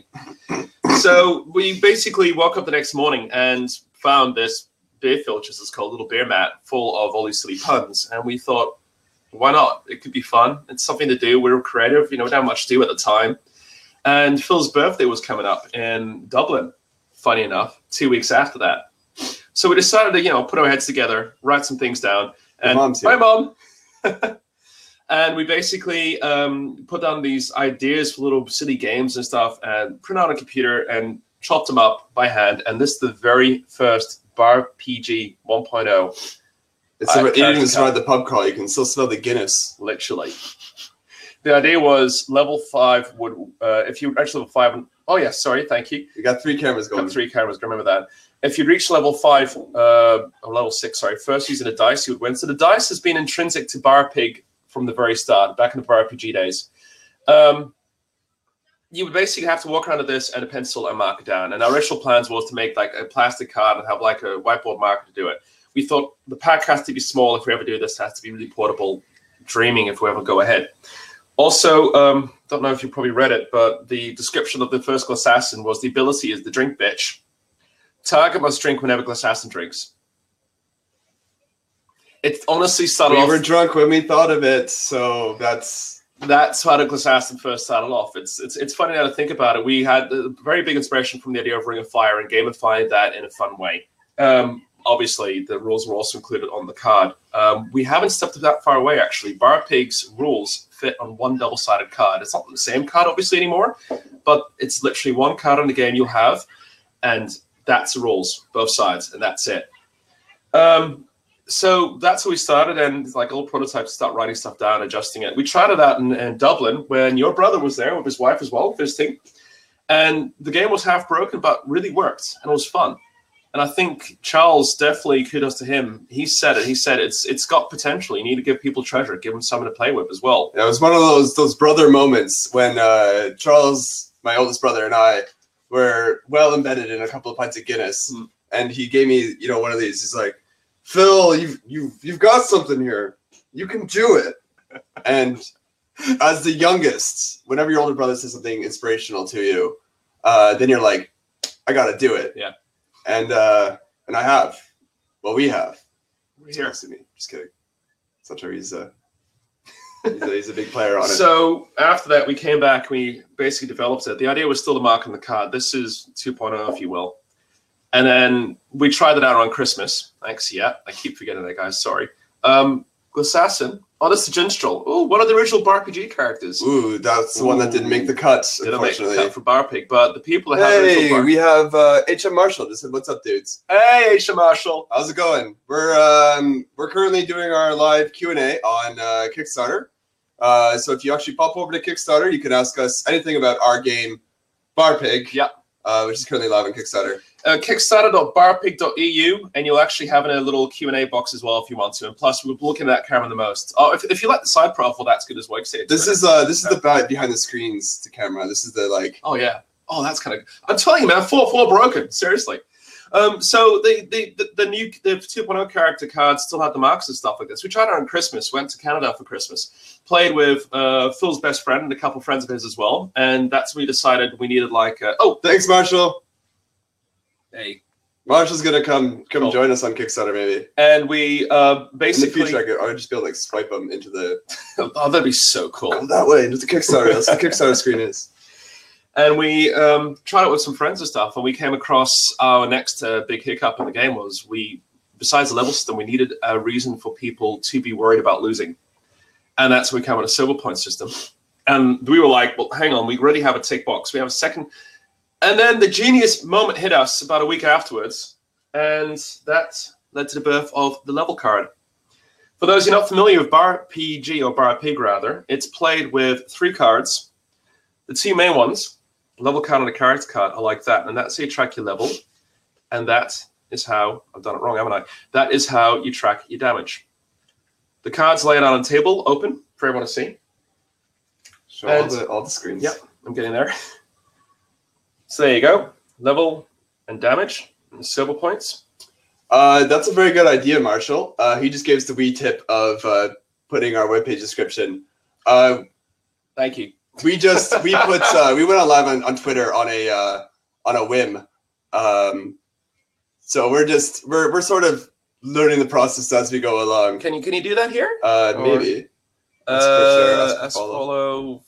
So we basically woke up the next morning and found this beer filter, as it's called, little beer mat, full of all these silly puns. And we thought, why not? It could be fun. It's something to do. We were creative. We didn't have much to do at the time. And Phil's birthday was coming up in Dublin, funny enough, 2 weeks after that. So we decided to, put our heads together, write some things down. And my mom. And we basically put down these ideas for little silly games and stuff and print out a computer and chopped them up by hand. And this is the very first Bar PG 1.0. It's you didn't even start the pub crawl. You can still smell the Guinness. Literally. The idea was level 5 would, if you reach level 5, oh yeah, sorry, thank you. You got 3 cameras going. Got 3 cameras, remember that. If you'd reach level 5, or level 6, sorry, first using a dice, you would win. So the dice has been intrinsic to Barpig from the very start, back in the Bar RPG days. You would basically have to walk around with this and a pencil and mark it down. And our original plans was to make like a plastic card and have like a whiteboard marker to do it. We thought the pack has to be small if we ever do this. It has to be really portable, dreaming if we ever go ahead. Also, don't know if you probably read it, but the description of the first Glassassin was the ability is the drink bitch. Target must drink whenever Glassassin drinks. It honestly started off... We were drunk when we thought of it, so that's how the Glassassin first started off. It's funny now to think about it. We had a very big inspiration from the idea of Ring of Fire and gamified that in a fun way. Obviously, the rules were also included on the card. We haven't stepped that far away, actually. Barpig's rules fit on one double-sided card. It's not the same card, obviously, anymore, but it's literally one card in the game you'll have, and that's the rules, both sides, and that's it. So that's how we started, and it's like all prototypes, start writing stuff down, adjusting it. We tried it out in Dublin when your brother was there with his wife as well, visiting, and the game was half broken, but really worked, and it was fun. And I think Charles, definitely kudos to him. He said it. He said it's got potential. You need to give people treasure, give them something to play with as well. Yeah, it was one of those brother moments when Charles, my oldest brother, and I were well embedded in a couple of pints of Guinness, and he gave me one of these. He's like, Phil, you've got something here. You can do it. And as the youngest, whenever your older brother says something inspirational to you, then you're like, I got to do it. Yeah. And I have. Well, we have. We're here. Me. Just kidding. It's not true. He's a big player on it. So after that, we came back. We basically developed it. The idea was still to mark on the card. This is 2.0, if you will. And then we tried it out on Christmas. Thanks. Yeah, I keep forgetting that, guys. Sorry. Glassassin Oh, this is Ginstrel. Oh, one of the original BarPG characters. Ooh, that's the one that didn't make the cuts, Didn't make the unfortunately. cut for BarPig, but the people that have the Hey, original we have HM Marshall. Just said, what's up, dudes? Hey, Aisha Marshall. How's it going? We're currently doing our live Q&A on Kickstarter. So if you actually pop over to Kickstarter, you can ask us anything about our game, BarPig. Yeah. Which is currently live on Kickstarter. Kickstarter.barpig.eu, and you'll actually have a little Q&A box as well if you want to. And plus, we're looking at that camera the most. Oh, if you like the side profile, that's good as well. This is the behind the screens to camera. This is the like. Oh yeah. Oh, that's kind of. I'm telling you, man, full broken. Seriously. So the 2.0 character cards still had the marks and stuff like this. We tried it on Christmas. Went to Canada for Christmas. Played with Phil's best friend and a couple of friends of his as well. And that's when we decided we needed like. Oh, thanks, Marshall. Hey. Marshall's gonna come join us on Kickstarter maybe. And we basically. In the future, I would just be able to like swipe them into the. Oh, that'd be so cool. Go that way into the Kickstarter. That's what the Kickstarter screen is. And we tried it with some friends and stuff, and we came across our next big hiccup in the game was besides the level system, we needed a reason for people to be worried about losing. And that's when we came with a silver point system. And we were like, well, hang on, we already have a tick box. We have a second. And then the genius moment hit us about a week afterwards, and that led to the birth of the level card. For those who are not familiar with BarPG, or BarPig rather, it's played with 3 cards. The 2 main ones, level card and a character card, are like that, and that's how you track your level, and that is how, I've done it wrong, haven't I? That is how you track your damage. The cards laid out on a table, open, for everyone to see. Show all the screens. Yep, I'm getting there. So there you go, level and damage, and silver points. That's a very good idea, Marshall. He just gave us the wee tip of putting our webpage description. Thank you. We went on live on Twitter on a whim. So we're sort of learning the process as we go along. Can you do that here? Maybe. Follow.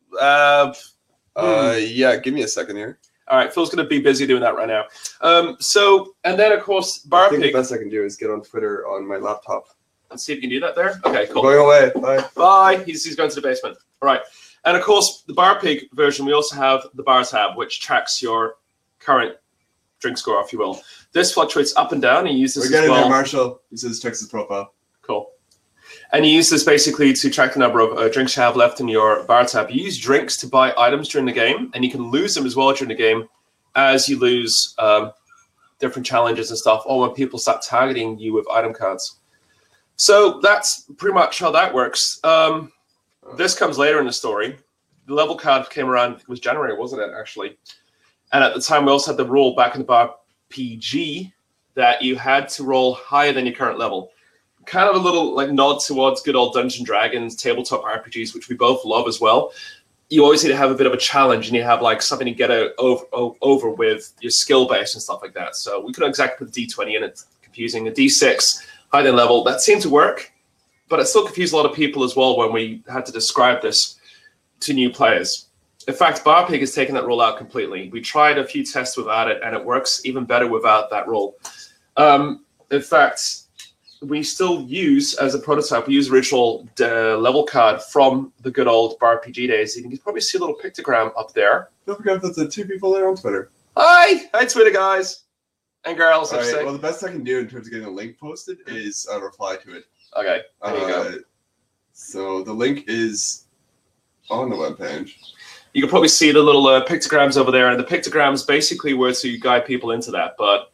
Yeah, give me a second here. All right, Phil's going to be busy doing that right now. And then, of course, I think the BarPig. best I can do is get on Twitter on my laptop. Let's see if you can do that there. Okay, cool. I'm going away. Bye. Bye. He's going to the basement. All right. And, of course, the BarPig version, we also have the bar tab, which tracks your current drink score, if you will. This fluctuates up and down. And you use this We're getting as well. there, Marshall. He says checks his profile. Cool. And you use this basically to track the number of drinks you have left in your bar tab. You use drinks to buy items during the game, and you can lose them as well during the game as you lose different challenges and stuff, or when people start targeting you with item cards. So that's pretty much how that works. This comes later in the story. The level card came around, it was January, wasn't it, actually? And at the time, we also had the rule back in the BarPG that you had to roll higher than your current level. Kind of a little like nod towards good old Dungeons & Dragons, tabletop RPGs, which we both love as well. You always need to have a bit of a challenge, and you have like something to get over with your skill base and stuff like that. So we couldn't exactly put a D20 in it, confusing. A D6, higher than level, that seemed to work, but it still confused a lot of people as well when we had to describe this to new players. In fact, BarPig has taken that rule out completely. We tried a few tests without it, and it works even better without that rule. In fact, we still use, as a prototype, we use original level card from the good old BarPG days. You can probably see a little pictogram up there. Don't forget that the 2 people there on Twitter. Hi Twitter guys and girls. All right, well, the best I can do in terms of getting a link posted is reply to it. Okay, there you go. So the link is on the webpage. You can probably see the little pictograms over there, and the pictograms basically were to guide people into that, but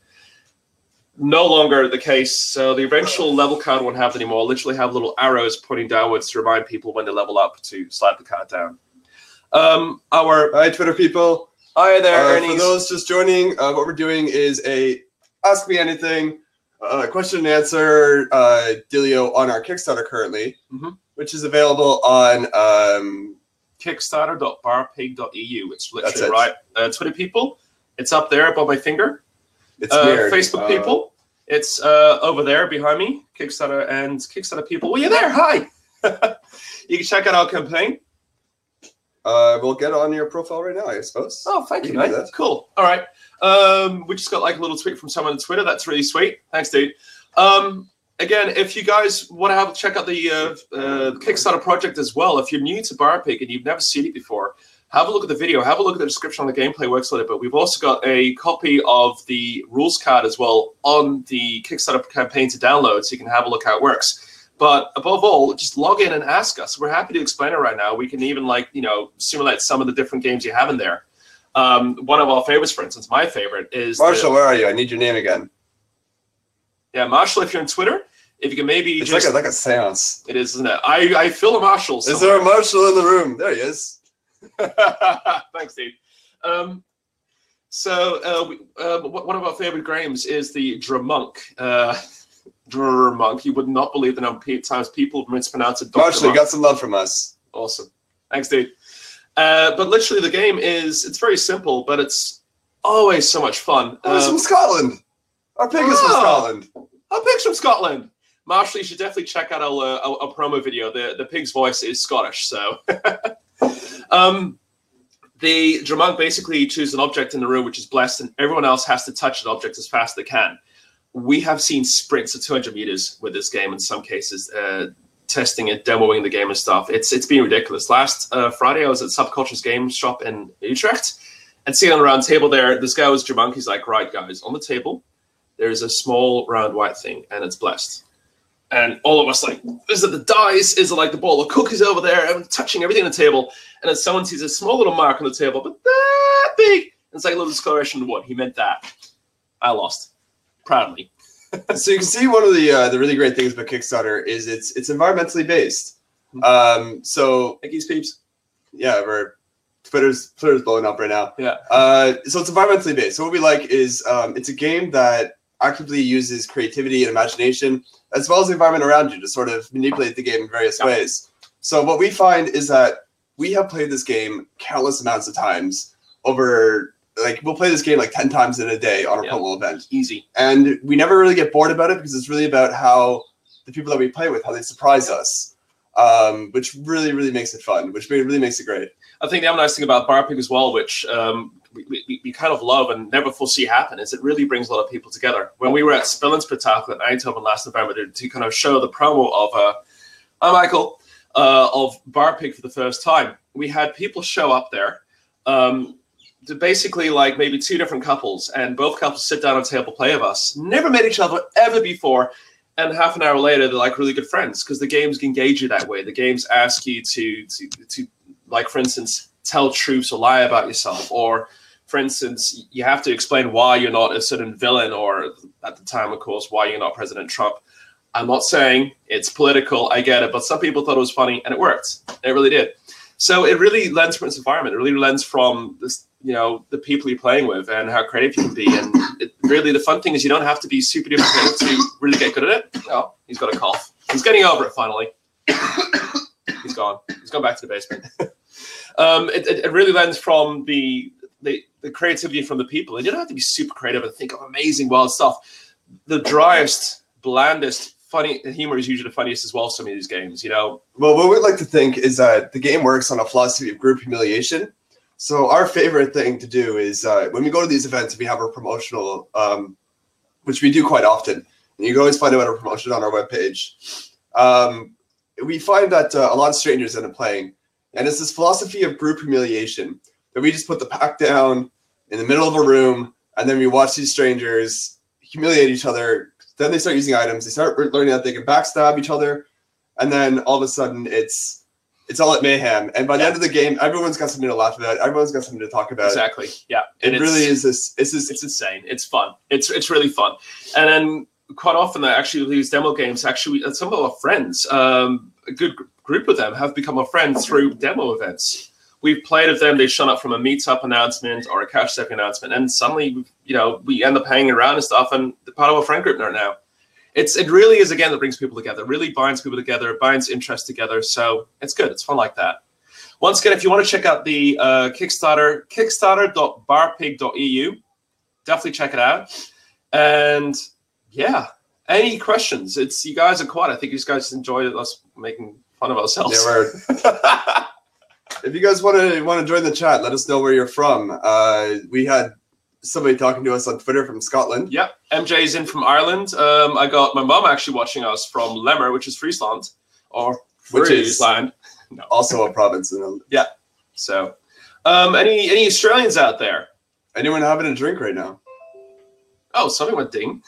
no longer the case. So the eventual level card won't have it anymore. Literally have little arrows pointing downwards to remind people when they level up to slide the card down. Hi, Twitter people. Hi there, for those just joining, what we're doing is a Ask Me Anything question and answer dealio on our Kickstarter currently, which is available on Kickstarter.barpig.eu. It's literally right. Twitter people, it's up there above my finger. It's weird. Facebook people, it's over there behind me. Kickstarter and Kickstarter people. Well, you're there. Hi. You can check out our campaign. We'll get on your profile right now, I suppose. Oh, thank you, mate. Cool. All right. We just got like a little tweet from someone on Twitter. That's really sweet. Thanks, dude. again, if you guys want to check out the Kickstarter project as well, if you're new to BarPig and you've never seen it before, have a look at the video, have a look at the description on the gameplay works a little bit. We've also got a copy of the rules card as well on the Kickstarter campaign to download, so you can have a look how it works. But above all, just log in and ask us. We're happy to explain it right now. We can even, like, you know, simulate some of the different games you have in there. One of our favorites, for instance, my favorite is Marshall. Where are you? I need your name again. Yeah, Marshall. If you're on Twitter, if you can maybe it's like a seance. It is, isn't it? I feel a Marshall somewhere. Is there a Marshall in the room? There he is. Thanks, Steve. One of our favorite games is the Dramunk. Dramunk. You would not believe the number of times people mispronounce it. Marshall, you got some love from us. Awesome. Thanks, dude. But literally, the game it's very simple, but it's always so much fun. It's from Scotland. Our pig is from Scotland. Our pig's from Scotland. Marshall, you should definitely check out our promo video. The pig's voice is Scottish, so. The Dramunk basically chooses an object in the room which is blessed, and everyone else has to touch that object as fast as they can. We have seen sprints of 200 meters with this game in some cases, testing it, demoing the game and stuff. It's been ridiculous. Last Friday, I was at Subculture's game shop in Utrecht, and seeing on the round table there, this guy was Dramunk. He's like, right, guys, on the table, there's a small round white thing, and it's blessed. And all of us like, is it the dice? Is it like the bowl of cookies over there? I'm touching everything on the table. And then someone sees a small little mark on the table, but that big. And it's like a little discoloration of what? He meant that. I lost. Proudly. So you can see one of the really great things about Kickstarter is it's environmentally based. So Thank peeps. Yeah, Twitter's blowing up right now. Yeah. So it's environmentally based. So what we like is it's a game that actively uses creativity and imagination, as well as the environment around you, to sort of manipulate the game in various ways. So what we find is that we have played this game countless amounts of times over, like, we'll play this game like 10 times in a day on a promo event. Easy. And we never really get bored about it because it's really about how the people that we play with, how they surprise us, which really, really makes it fun, which really makes it great. I think the other nice thing about BarPig as well, which we kind of love and never foresee happen, is it really brings a lot of people together. When we were at Spillenspectakel in Eindhoven last November to kind of show the promo of Michael, of BarPig for the first time, we had people show up there to basically, like, maybe two different couples, and both couples sit down and table play with us. Never met each other ever before, and half an hour later they're like really good friends because the games engage you that way. The games ask you to like, for instance, tell truths or lie about yourself, or, for instance, you have to explain why you're not a certain villain, or at the time, of course, why you're not President Trump. I'm not saying it's political, I get it, but some people thought it was funny, and it worked. It really did. So it really lends from its environment. It really lends from this, you know, the people you're playing with and how creative you can be. And really, the fun thing is you don't have to be super duper creative to really get good at it. Oh, he's got a cough. He's getting over it finally. He's gone. He's gone back to the basement. It really lends from the creativity from the people. And you don't have to be super creative and think of amazing, wild stuff. The driest, blandest, funny humor is usually the funniest as well. Some of these games, you know. Well, what we like to think is that the game works on a philosophy of group humiliation. So our favorite thing to do is when we go to these events, we have our promotional, which we do quite often. And you can always find out our promotion on our webpage. We find that a lot of strangers end up playing. And it's this philosophy of group humiliation that we just put the pack down in the middle of a room, and then we watch these strangers humiliate each other. Then they start using items. They start learning that they can backstab each other, and then all of a sudden it's all at mayhem. And by the end of the game, everyone's got something to laugh about. Everyone's got something to talk about. Exactly. Yeah. And it really is this. It's insane. It's fun. It's really fun. And then quite often, these demo games, some of our friends, a good group of them have become our friends through demo events. We've played with them. They've shown up from a meetup announcement or a Couch Surfing announcement, and suddenly, you know, we end up hanging around and stuff, and they're part of our friend group now. It really is, again, that brings people together. It really binds people together, binds interest together. So it's good. It's fun like that. Once again, if you want to check out the Kickstarter, kickstarter.barpig.eu, definitely check it out. And yeah, any questions? You guys are quiet. I think you guys enjoyed us making fun of ourselves. Yeah, word. If you guys want to join the chat, let us know where you're from. We had somebody talking to us on Twitter from Scotland. Yep. MJ's in from Ireland. I got my mum actually watching us from Lemmer, which is Friesland, or Which is- Friesland. No. Also a province. In Yeah. So, any Australians out there? anyone having a drink right now? Oh, something went ding.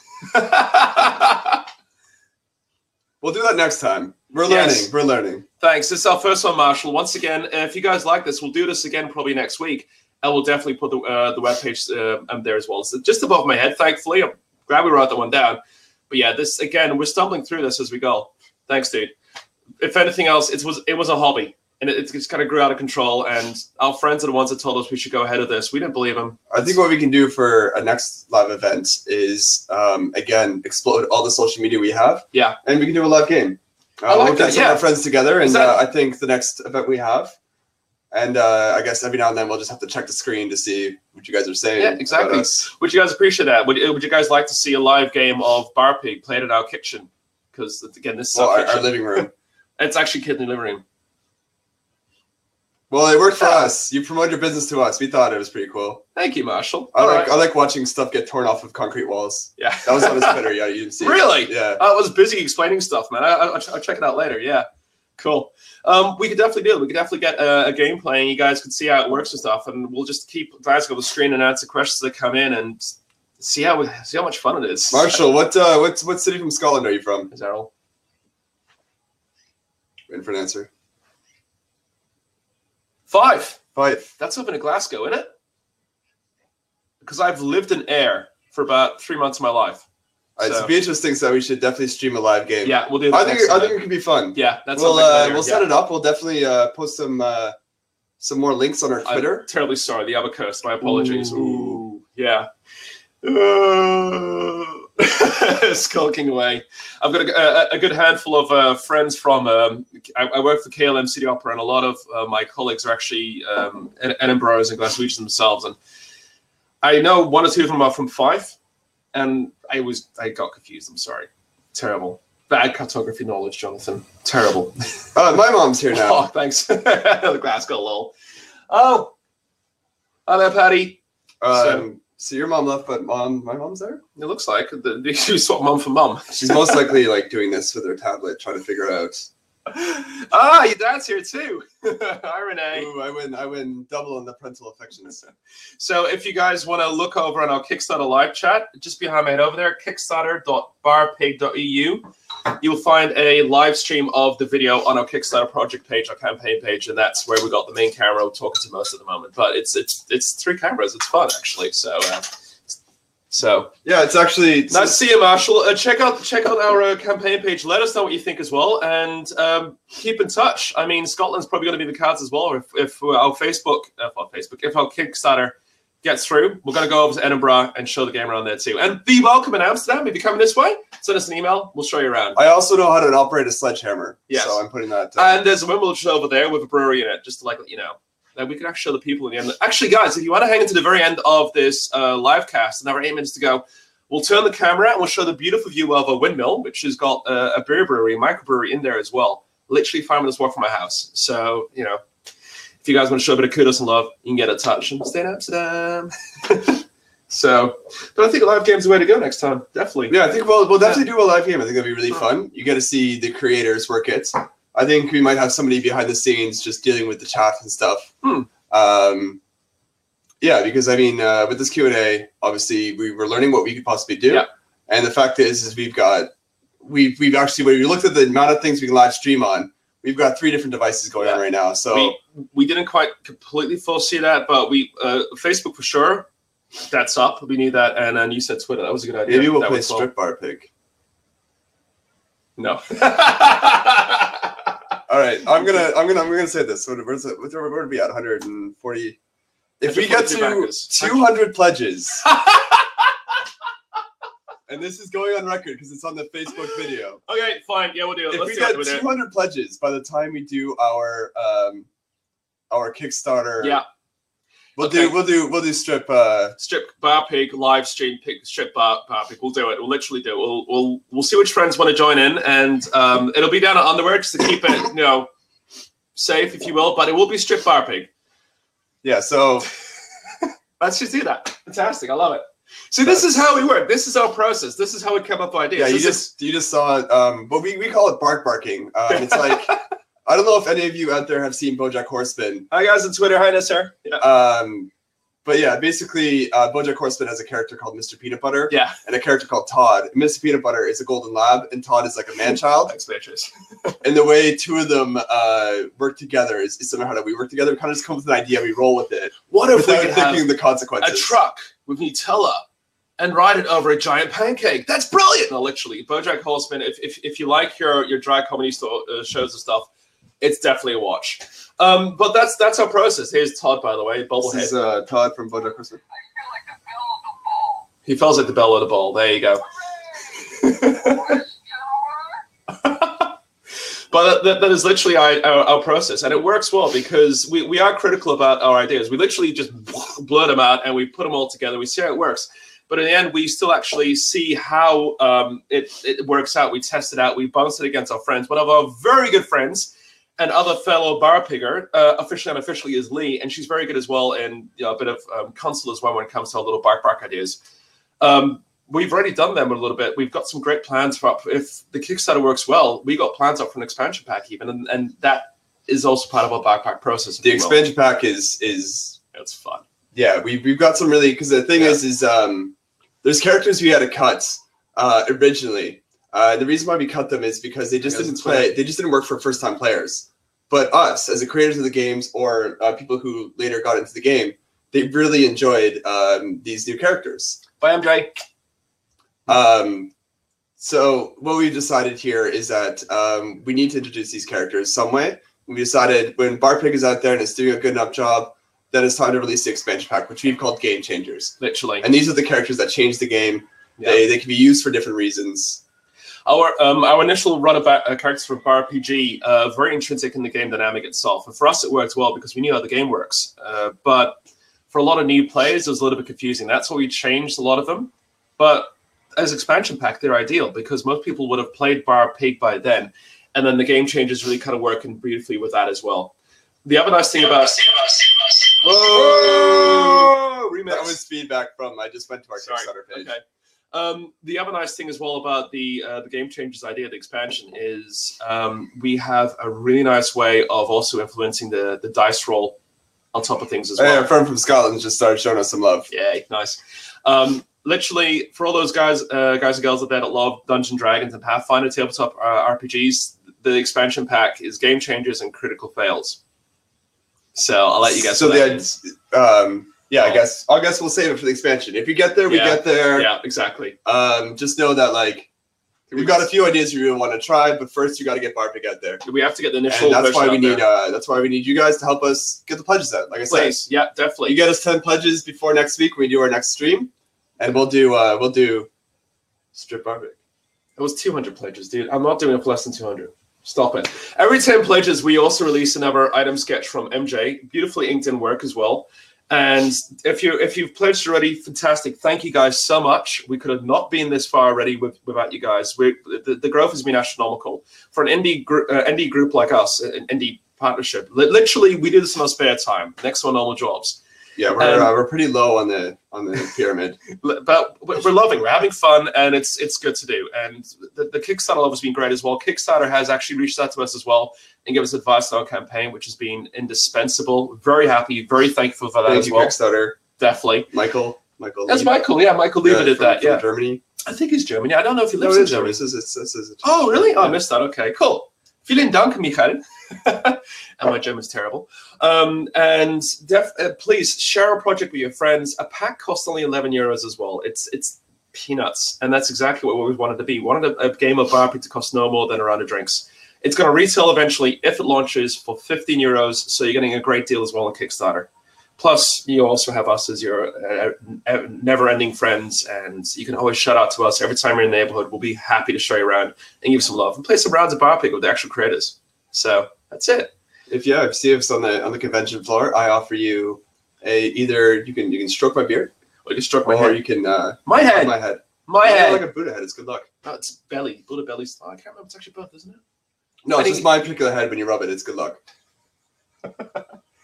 We'll do that next time. We're Yes. learning. We're learning. Thanks. This is our first one, Marshall. Once again, if you guys like this, we'll do this again probably next week. And we'll definitely put the webpage there as well. So just above my head, thankfully. I'm glad we wrote that one down. But yeah, this again, we're stumbling through this as we go. Thanks, dude. If anything else, it was a hobby. And it just kind of grew out of control. And our friends are the ones that told us we should go ahead of this. We didn't believe them. I think what we can do for a next live event is, again, explode all the social media we have. Yeah. And we can do a live game. I like we'll get that, some of yeah. our friends together, and Is that- I think the next event we have, and I guess every now and then we'll just have to check the screen to see what you guys are saying. Yeah, exactly. about us. Would you guys appreciate that? Would you guys like to see a live game of Bar Pig played in our kitchen? Because, again, this is Well, our our kitchen. living room. It's actually kid in the living room. Well, it worked for us. You promoted your business to us. We thought it was pretty cool. Thank you, Marshall. I All like right. I like watching stuff get torn off of concrete walls. Yeah. That was on his Twitter. Yeah, you didn't see it. Really? Yeah. I was busy explaining stuff, man. I'll check it out later. Yeah. Cool. We could definitely do it. We could definitely get a game playing. You guys could see how it works and stuff, and we'll just keep glancing over the screen and answer questions that come in and see how much fun it is. Marshall, what city from Scotland are you from? Is Errol? Waiting for an answer. 5. Fife. That's up in Glasgow, isn't it? Because I've lived in Ayr for about 3 months of my life. It'd So- be interesting, so we should definitely stream a live game. Yeah, we'll do that. I think it could be fun. Yeah, that's We'll set it up. We'll definitely post some more links on our Twitter. I'm terribly sorry. The other curse. My apologies. Ooh. Yeah. Skulking away. I've got a good handful of friends from. I work for KLM City Opera, and a lot of my colleagues are actually Edinburghs and Glaswegians themselves. And I know 1 or 2 of them are from Fife, and I got confused. I'm sorry. Terrible. Bad cartography knowledge, Jonathan. Terrible. My mom's here now. Oh, thanks. The Glasgow lol. Oh, hi there, Patty. So your mom left, but my mom's there. It looks like you swap mum for mum. She's most likely like doing this with her tablet, trying to figure out. Ah, your dad's here too. Hi, Renee. Ooh, I win double on the parental affections. So if you guys want to look over on our Kickstarter live chat, just behind my head over there, kickstarter.barpig.eu, you'll find a live stream of the video on our Kickstarter project page, our campaign page, and that's where we got the main camera we're talking to most at the moment. But it's 3 cameras. It's fun actually. So Yeah, it's actually nice to see you, Marshall. Check out our campaign page. Let us know what you think as well, and keep in touch. I mean, Scotland's probably going to be the cards as well. If our if our Kickstarter gets through, we're going to go over to Edinburgh and show the game around there too. And be welcome in Amsterdam. If you're coming this way, send us an email. We'll show you around. I also know how to operate a sledgehammer. Yes. So I'm putting that. And there's a Wimbledon over there with a brewery in it, just to let you know. That we can actually show the people in the end. Actually, guys, if you want to hang into the very end of this live cast, another 8 minutes to go, we'll turn the camera and we'll show the beautiful view of a windmill, which has got a beer brewery, a microbrewery in there as well. Literally 5 minutes walk from my house. So, you know, if you guys want to show a bit of kudos and love, you can get in touch and stay in Amsterdam. So, but I think a live game's the way to go next time. Definitely. Yeah, I think we'll definitely do a live game. I think that'd be really fun. You get to see the creators work it. I think we might have somebody behind the scenes just dealing with the chat and stuff. Yeah, because I mean, with this Q&A, obviously we were learning what we could possibly do. Yeah. And the fact is we've actually, when we looked at the amount of things we can live stream on, we've got 3 different devices going on right now. So we didn't quite completely foresee that, but we Facebook for sure. That's up. We need that, and then you said Twitter. That was a good idea. maybe we'll That play was well. Strip Bar Pig. No. All right, I'm gonna say this. Where are we at? 140. If we get to 200 pledges, and this is going on record because it's on the Facebook video. Okay, fine. Yeah, we'll do it. If Let's we do it. get 200 pledges by the time we do our Kickstarter, Yeah. we'll do strip. Strip Bar Pig live stream. Strip Bar Pig. We'll do it. We'll literally do it. We'll see which friends want to join in, and it'll be down at Underwear just to keep it, safe, if you will. But it will be Strip Bar Pig. Yeah. So Let's just do that. Fantastic. I love it. See, this is how we work. This is our process. This is how we come up with ideas. Yeah, you just saw but we call it barking. It's like I don't know if any of you out there have seen BoJack Horseman. Hi guys on Twitter. Hi Nasser. Yeah. But yeah, basically, BoJack Horseman has a character called Mr. Peanut Butter, and a character called Todd. And Mr. Peanut Butter is a golden lab, and Todd is like a man-child. Thanks, Beatrice. And the way two of them work together is similar to how we work together. We kind of just come with an idea, we roll with it. What if we could thinking have the consequences? a truck with Nutella and ride it over a giant pancake? That's brilliant. No, literally, BoJack Horseman. If you like your drag comedy shows and stuff, it's definitely a watch. But that's our process. Here's Todd, by the way, Bubblehead. This is Todd from BoJack Horseman. He feels like the bell of the ball. There you go. But that is literally our process, and it works well because we are critical about our ideas. We literally just blurt them out and we put them all together. We see how it works. But in the end, we still actually see how it works out. We test it out. We bounce it against our friends. One of our very good friends and other fellow bar pigger, officially and unofficially, is Lee, and she's very good as well, and a bit of counsel as well when it comes to our little bark ideas. We've already done them a little bit. We've got some great plans for if the Kickstarter works well. We got plans up for an expansion pack even, and that is also part of our backpack process. The expansion pack is it's fun. Yeah, we've got some really, because the thing is there's characters we had to cut originally. The reason why we cut them is because they just didn't work for first-time players. But us, as the creators of the games or people who later got into the game, they really enjoyed these new characters. Bye, MJ. So what we decided here is that we need to introduce these characters some way. We decided when Barpig is out there and is doing a good enough job, that it's time to release the expansion pack, which we've called Game Changers. Literally. And these are the characters that change the game. Yeah. They can be used for different reasons. Our initial run of characters from RPG, very intrinsic in the game dynamic itself. And for us, it worked well because we knew how the game works. But for a lot of new players, it was a little bit confusing. That's why we changed a lot of them. But as expansion pack, they're ideal because most people would have played Bar Pig by then. And then the game changes really kind of working beautifully with that as well. The other nice thing about... Whoa! Remix. That was feedback from... I just went to our Kickstarter page. Okay. The other nice thing as well about the Game Changers idea, the expansion, is we have a really nice way of also influencing the dice roll on top of things as well. Yeah, a friend from Scotland just started showing us some love. Yay, nice. Literally, for all those guys and girls out there that love Dungeons & Dragons and Pathfinder tabletop RPGs, the expansion pack is Game Changers and Critical Fails. So I'll let you guys. So I guess we'll save it for the expansion. If you get there, we get there. Yeah, exactly. Just know that we've got a few ideas we really want to try, but first you got to get Barpig out there. We have to get the initial. And that's why we need you guys to help us get the pledges out. Like I said, yeah, definitely. You get us 10 pledges before next week when we do our next stream, and we'll do strip Barpig. It was 200 pledges, dude. I'm not doing it for less than 200. Stop it. Every 10 pledges, we also release another item sketch from MJ, beautifully inked in work as well. And if you've pledged already, fantastic. Thank you guys so much. We could have not been this far already without you guys. The growth has been astronomical for an indie group like us, an indie partnership. Literally, we do this in our spare time, next to our normal jobs. Yeah, we're pretty low on the pyramid, but we're loving. We're having fun, and it's good to do. And the Kickstarter love has been great as well. Kickstarter has actually reached out to us as well and give us advice on our campaign, which has been indispensable. Very happy, very thankful for that as well. Kickstarter, definitely. Michael. That's Michael. Yeah, Michael Lieber did that. From Germany. I think he's German. I don't know if he lives in Germany. Oh, really? Oh, I missed that. Okay, cool. Vielen Dank, Michael. And my German's terrible. And please share our project with your friends. A pack costs only €11 as well. It's peanuts, and that's exactly what we wanted to be. We wanted a game of Barpig to cost no more than a round of drinks. It's going to retail eventually if it launches for €15, so you're getting a great deal as well on Kickstarter. Plus, you also have us as your never-ending friends, and you can always shout out to us every time you're in the neighborhood. We'll be happy to show you around and give some love and play some rounds of Barpig with the actual creators. So that's it. If you see us on the convention floor, I offer you either you can stroke my beard, or you can stroke my head, or you can my head. My head. Like a Buddha head. It's good luck. No, it's belly. Buddha belly's. I can't remember. It's actually both, isn't it? No, it's just my particular head. When you rub it, it's good luck.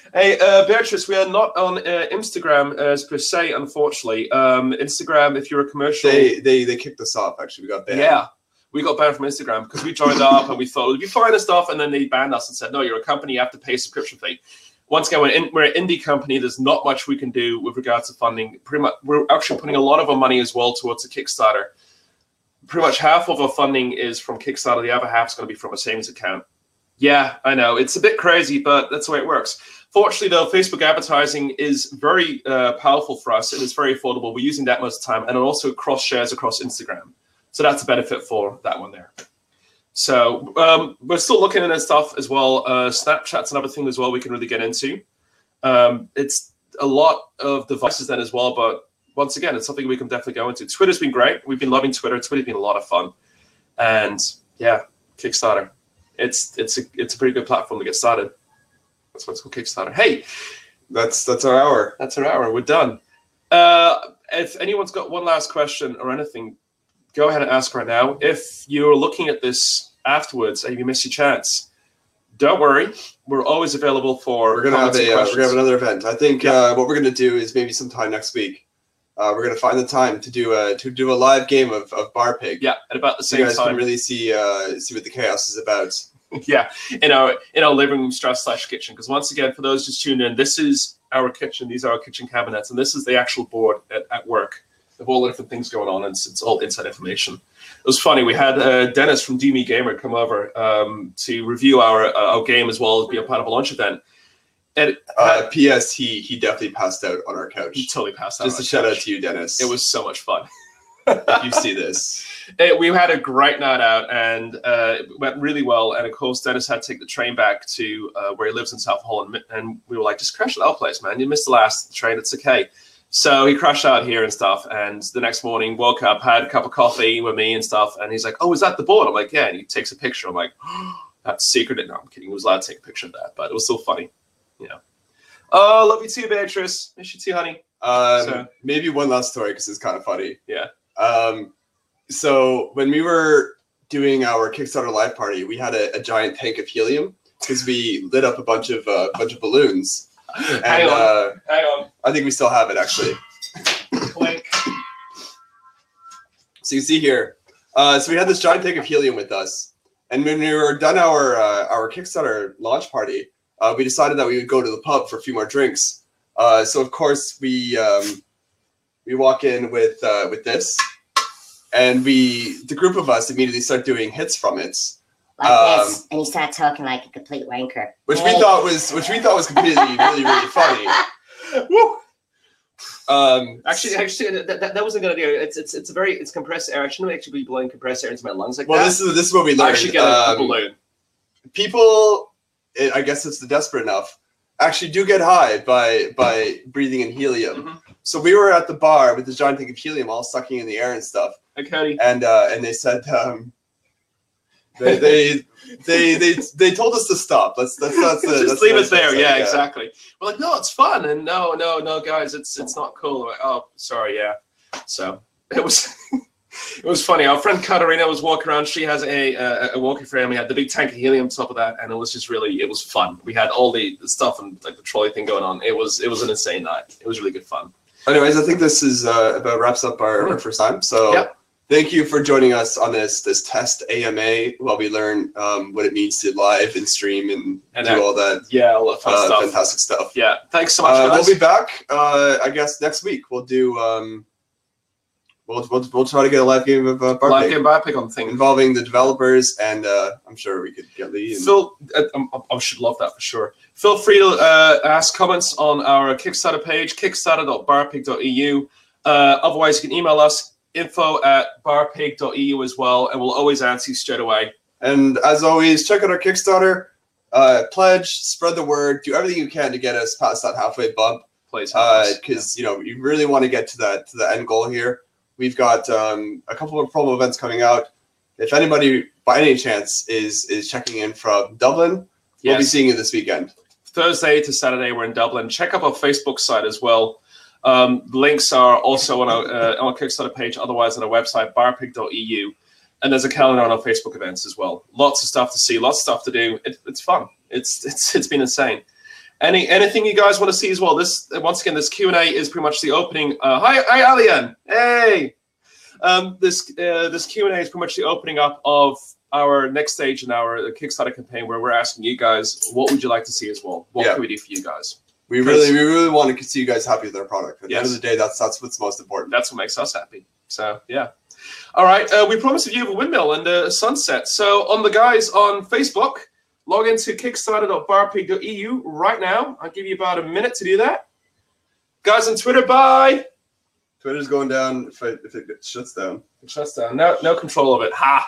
Hey, Beatrice, we are not on Instagram as per se, unfortunately. Instagram, if you're a commercial, they kicked us off. Actually, we got banned. Yeah, we got banned from Instagram because we joined up and we thought it'd be fine and stuff, and then they banned us and said, no, you're a company, you have to pay a subscription fee. Once again, we're an indie company. There's not much we can do with regards to funding. Pretty much, we're actually putting a lot of our money as well towards a Kickstarter. Pretty much half of our funding is from Kickstarter. The other half is going to be from a savings account. Yeah, I know. It's a bit crazy, but that's the way it works. Fortunately, though, Facebook advertising is very powerful for us. It is very affordable. We're using that most of the time, and it also cross-shares across Instagram. So that's a benefit for that one there. So we're still looking at stuff as well. Snapchat's another thing as well we can really get into. It's a lot of devices then as well, but once again, it's something we can definitely go into. Twitter's been great. We've been loving Twitter. Twitter's been a lot of fun. And yeah, Kickstarter. It's a pretty good platform to get started. That's why it's called Kickstarter. Hey, that's our hour. That's our hour. We're done. If anyone's got one last question or anything, go ahead and ask right now. If you're looking at this afterwards and you miss your chance, don't worry. We're always available for. We're gonna have another event. I think what we're gonna do is maybe sometime next week. We're gonna find the time to do a live game of Bar Pig. Yeah, at about the same time. You guys time. can really see what the chaos is about. Yeah, in our living room / kitchen. Because once again, for those just tuned in, this is our kitchen. These are our kitchen cabinets, and this is the actual board at work of all the different things going on, and it's all inside information. It was funny. We had Dennis from DME Gamer come over to review our game as well as be a part of a launch event. And P.S. He definitely passed out on our couch. He totally passed out. Just a shout out to you, Dennis. It was so much fun. If you see this. We had a great night out, and it went really well. And of course, Dennis had to take the train back to where he lives in South Holland. And we were like, just crash at our place, man. You missed the last train. It's okay. So he crashed out here and stuff. And the next morning, woke up, had a cup of coffee with me and stuff. And he's like, oh, is that the board? I'm like, yeah. And he takes a picture. I'm like, oh, that's secret. No, I'm kidding. He was allowed to take a picture of that, but it was still funny. Yeah. Oh, love you too, Beatrice. Miss you too, honey. Maybe one last story because it's kind of funny. Yeah. So when we were doing our Kickstarter live party, we had a giant tank of helium because we lit up a bunch of balloons. And, hang on. I think we still have it actually. Clink. So you see here. So we had this giant tank of helium with us, and when we were done our Kickstarter launch party, we decided that we would go to the pub for a few more drinks. So of course we walk in with this. And the group of us immediately start doing hits from it. Like this, and you start talking like a complete wanker. Which we thought was completely really funny. Woo! Actually, that wasn't a good idea. It's compressed air. I shouldn't actually be blowing compressed air into my lungs like that. Well, this is what we learned. I should get a balloon. People, I guess it's the desperate enough, actually do get high by breathing in helium. Mm-hmm. So we were at the bar with this giant thing of helium all sucking in the air and stuff. Okay. And they said they told us to stop. Let's just leave it there. Yeah, exactly. We're like, no, it's fun, and no, guys, it's not cool. We're like, oh, sorry, yeah. So it was it was funny. Our friend Katarina was walking around. She has a walking frame. We had the big tank of helium on top of that, and it was fun. We had all the stuff and like the trolley thing going on. It was an insane night. It was really good fun. Anyways, I think this is about wraps up our first time. So yep. Thank you for joining us on this test AMA while we learn what it means to live and stream and do all that. Yeah, all that fun stuff. Fantastic stuff. Yeah, thanks so much, guys. We'll be back. I guess next week we'll do. We'll try to get a live game of Bar Pig. Live game Bar Pig on the thing involving the developers, and I'm sure we could get Lee. Phil, I should love that for sure. Feel free to ask comments on our Kickstarter page, kickstarter.barpig.eu. Otherwise, you can email us, info@barpig.eu as well, and we'll always answer you straight away. And as always, check out our Kickstarter, pledge, spread the word, do everything you can to get us past that halfway bump. Please, because you really want to get to the end goal here. We've got a couple of promo events coming out. If anybody, by any chance, is checking in from Dublin, we'll be seeing you this weekend. Thursday to Saturday, we're in Dublin. Check out our Facebook site as well. Links are also on our Kickstarter page, otherwise on our website, barpig.eu. And there's a calendar on our Facebook events as well. Lots of stuff to see, lots of stuff to do. It's fun. It's been insane. Anything you guys want to see as well? This once again, this Q&A is pretty much the opening. Hi, Alian. Hey. This Q&A is pretty much the opening up of our next stage in our Kickstarter campaign, where we're asking you guys, what would you like to see as well? What can we do for you guys? We really want to see you guys happy with our product. At the end of the day, that's what's most important. That's what makes us happy. So yeah. All right. We promised a view of a windmill and a sunset. So on the guys on Facebook, log into kickstarter.barpig.eu right now. I'll give you about a minute to do that. Guys on Twitter, bye. Twitter's going down if it shuts down. It shuts down. No control of it. Ha.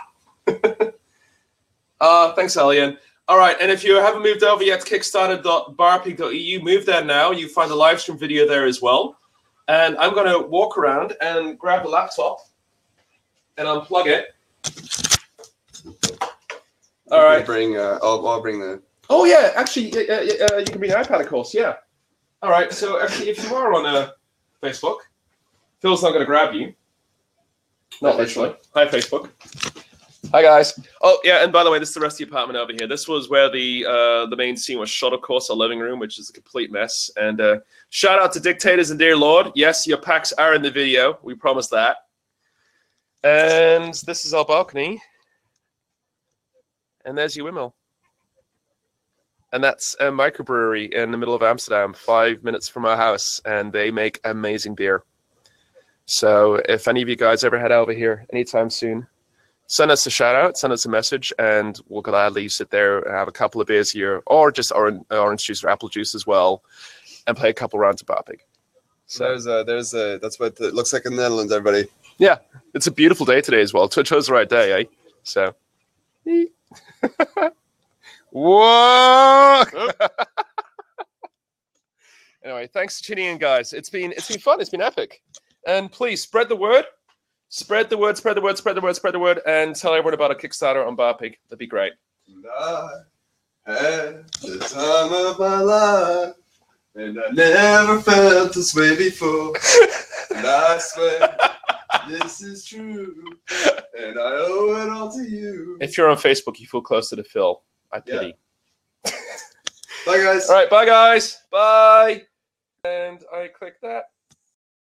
Thanks, Elian. All right, and if you haven't moved over yet to kickstarter.barpig.eu, move there now. You find the live stream video there as well. And I'm going to walk around and grab the laptop and unplug it. All right. I'll bring the... Oh, yeah, actually, you can bring the iPad, of course, yeah. All right, so actually, if you are on Facebook, Phil's not going to grab you. Not literally. Hi, Facebook. Hi, guys. Oh, yeah, and by the way, this is the rest of the apartment over here. This was where the main scene was shot, of course, our living room, which is a complete mess. And shout out to Dictators and Dear Lord. Yes, your packs are in the video. We promised that. And this is our balcony. And there's your windmill. And that's a microbrewery in the middle of Amsterdam, 5 minutes from our house. And they make amazing beer. So if any of you guys ever head over here anytime soon, send us a shout out, send us a message, and we'll gladly sit there and have a couple of beers here, or just orange juice or apple juice as well, and play a couple rounds of Barpig. So that's what it looks like in the Netherlands, everybody. Yeah, it's a beautiful day today as well. Chose the right day, eh? So, whoa! Anyway, thanks for tuning in, guys. It's been fun. It's been epic, and please spread the word. Spread the word, spread the word, spread the word, spread the word, and tell everyone about a Kickstarter on Barpig. That'd be great. And I had the time of my life, and I never felt this way before. And I swear this is true, and I owe it all to you. If you're on Facebook, you feel closer to Phil. I pity. Bye, guys. All right, bye, guys. Bye. And I click that.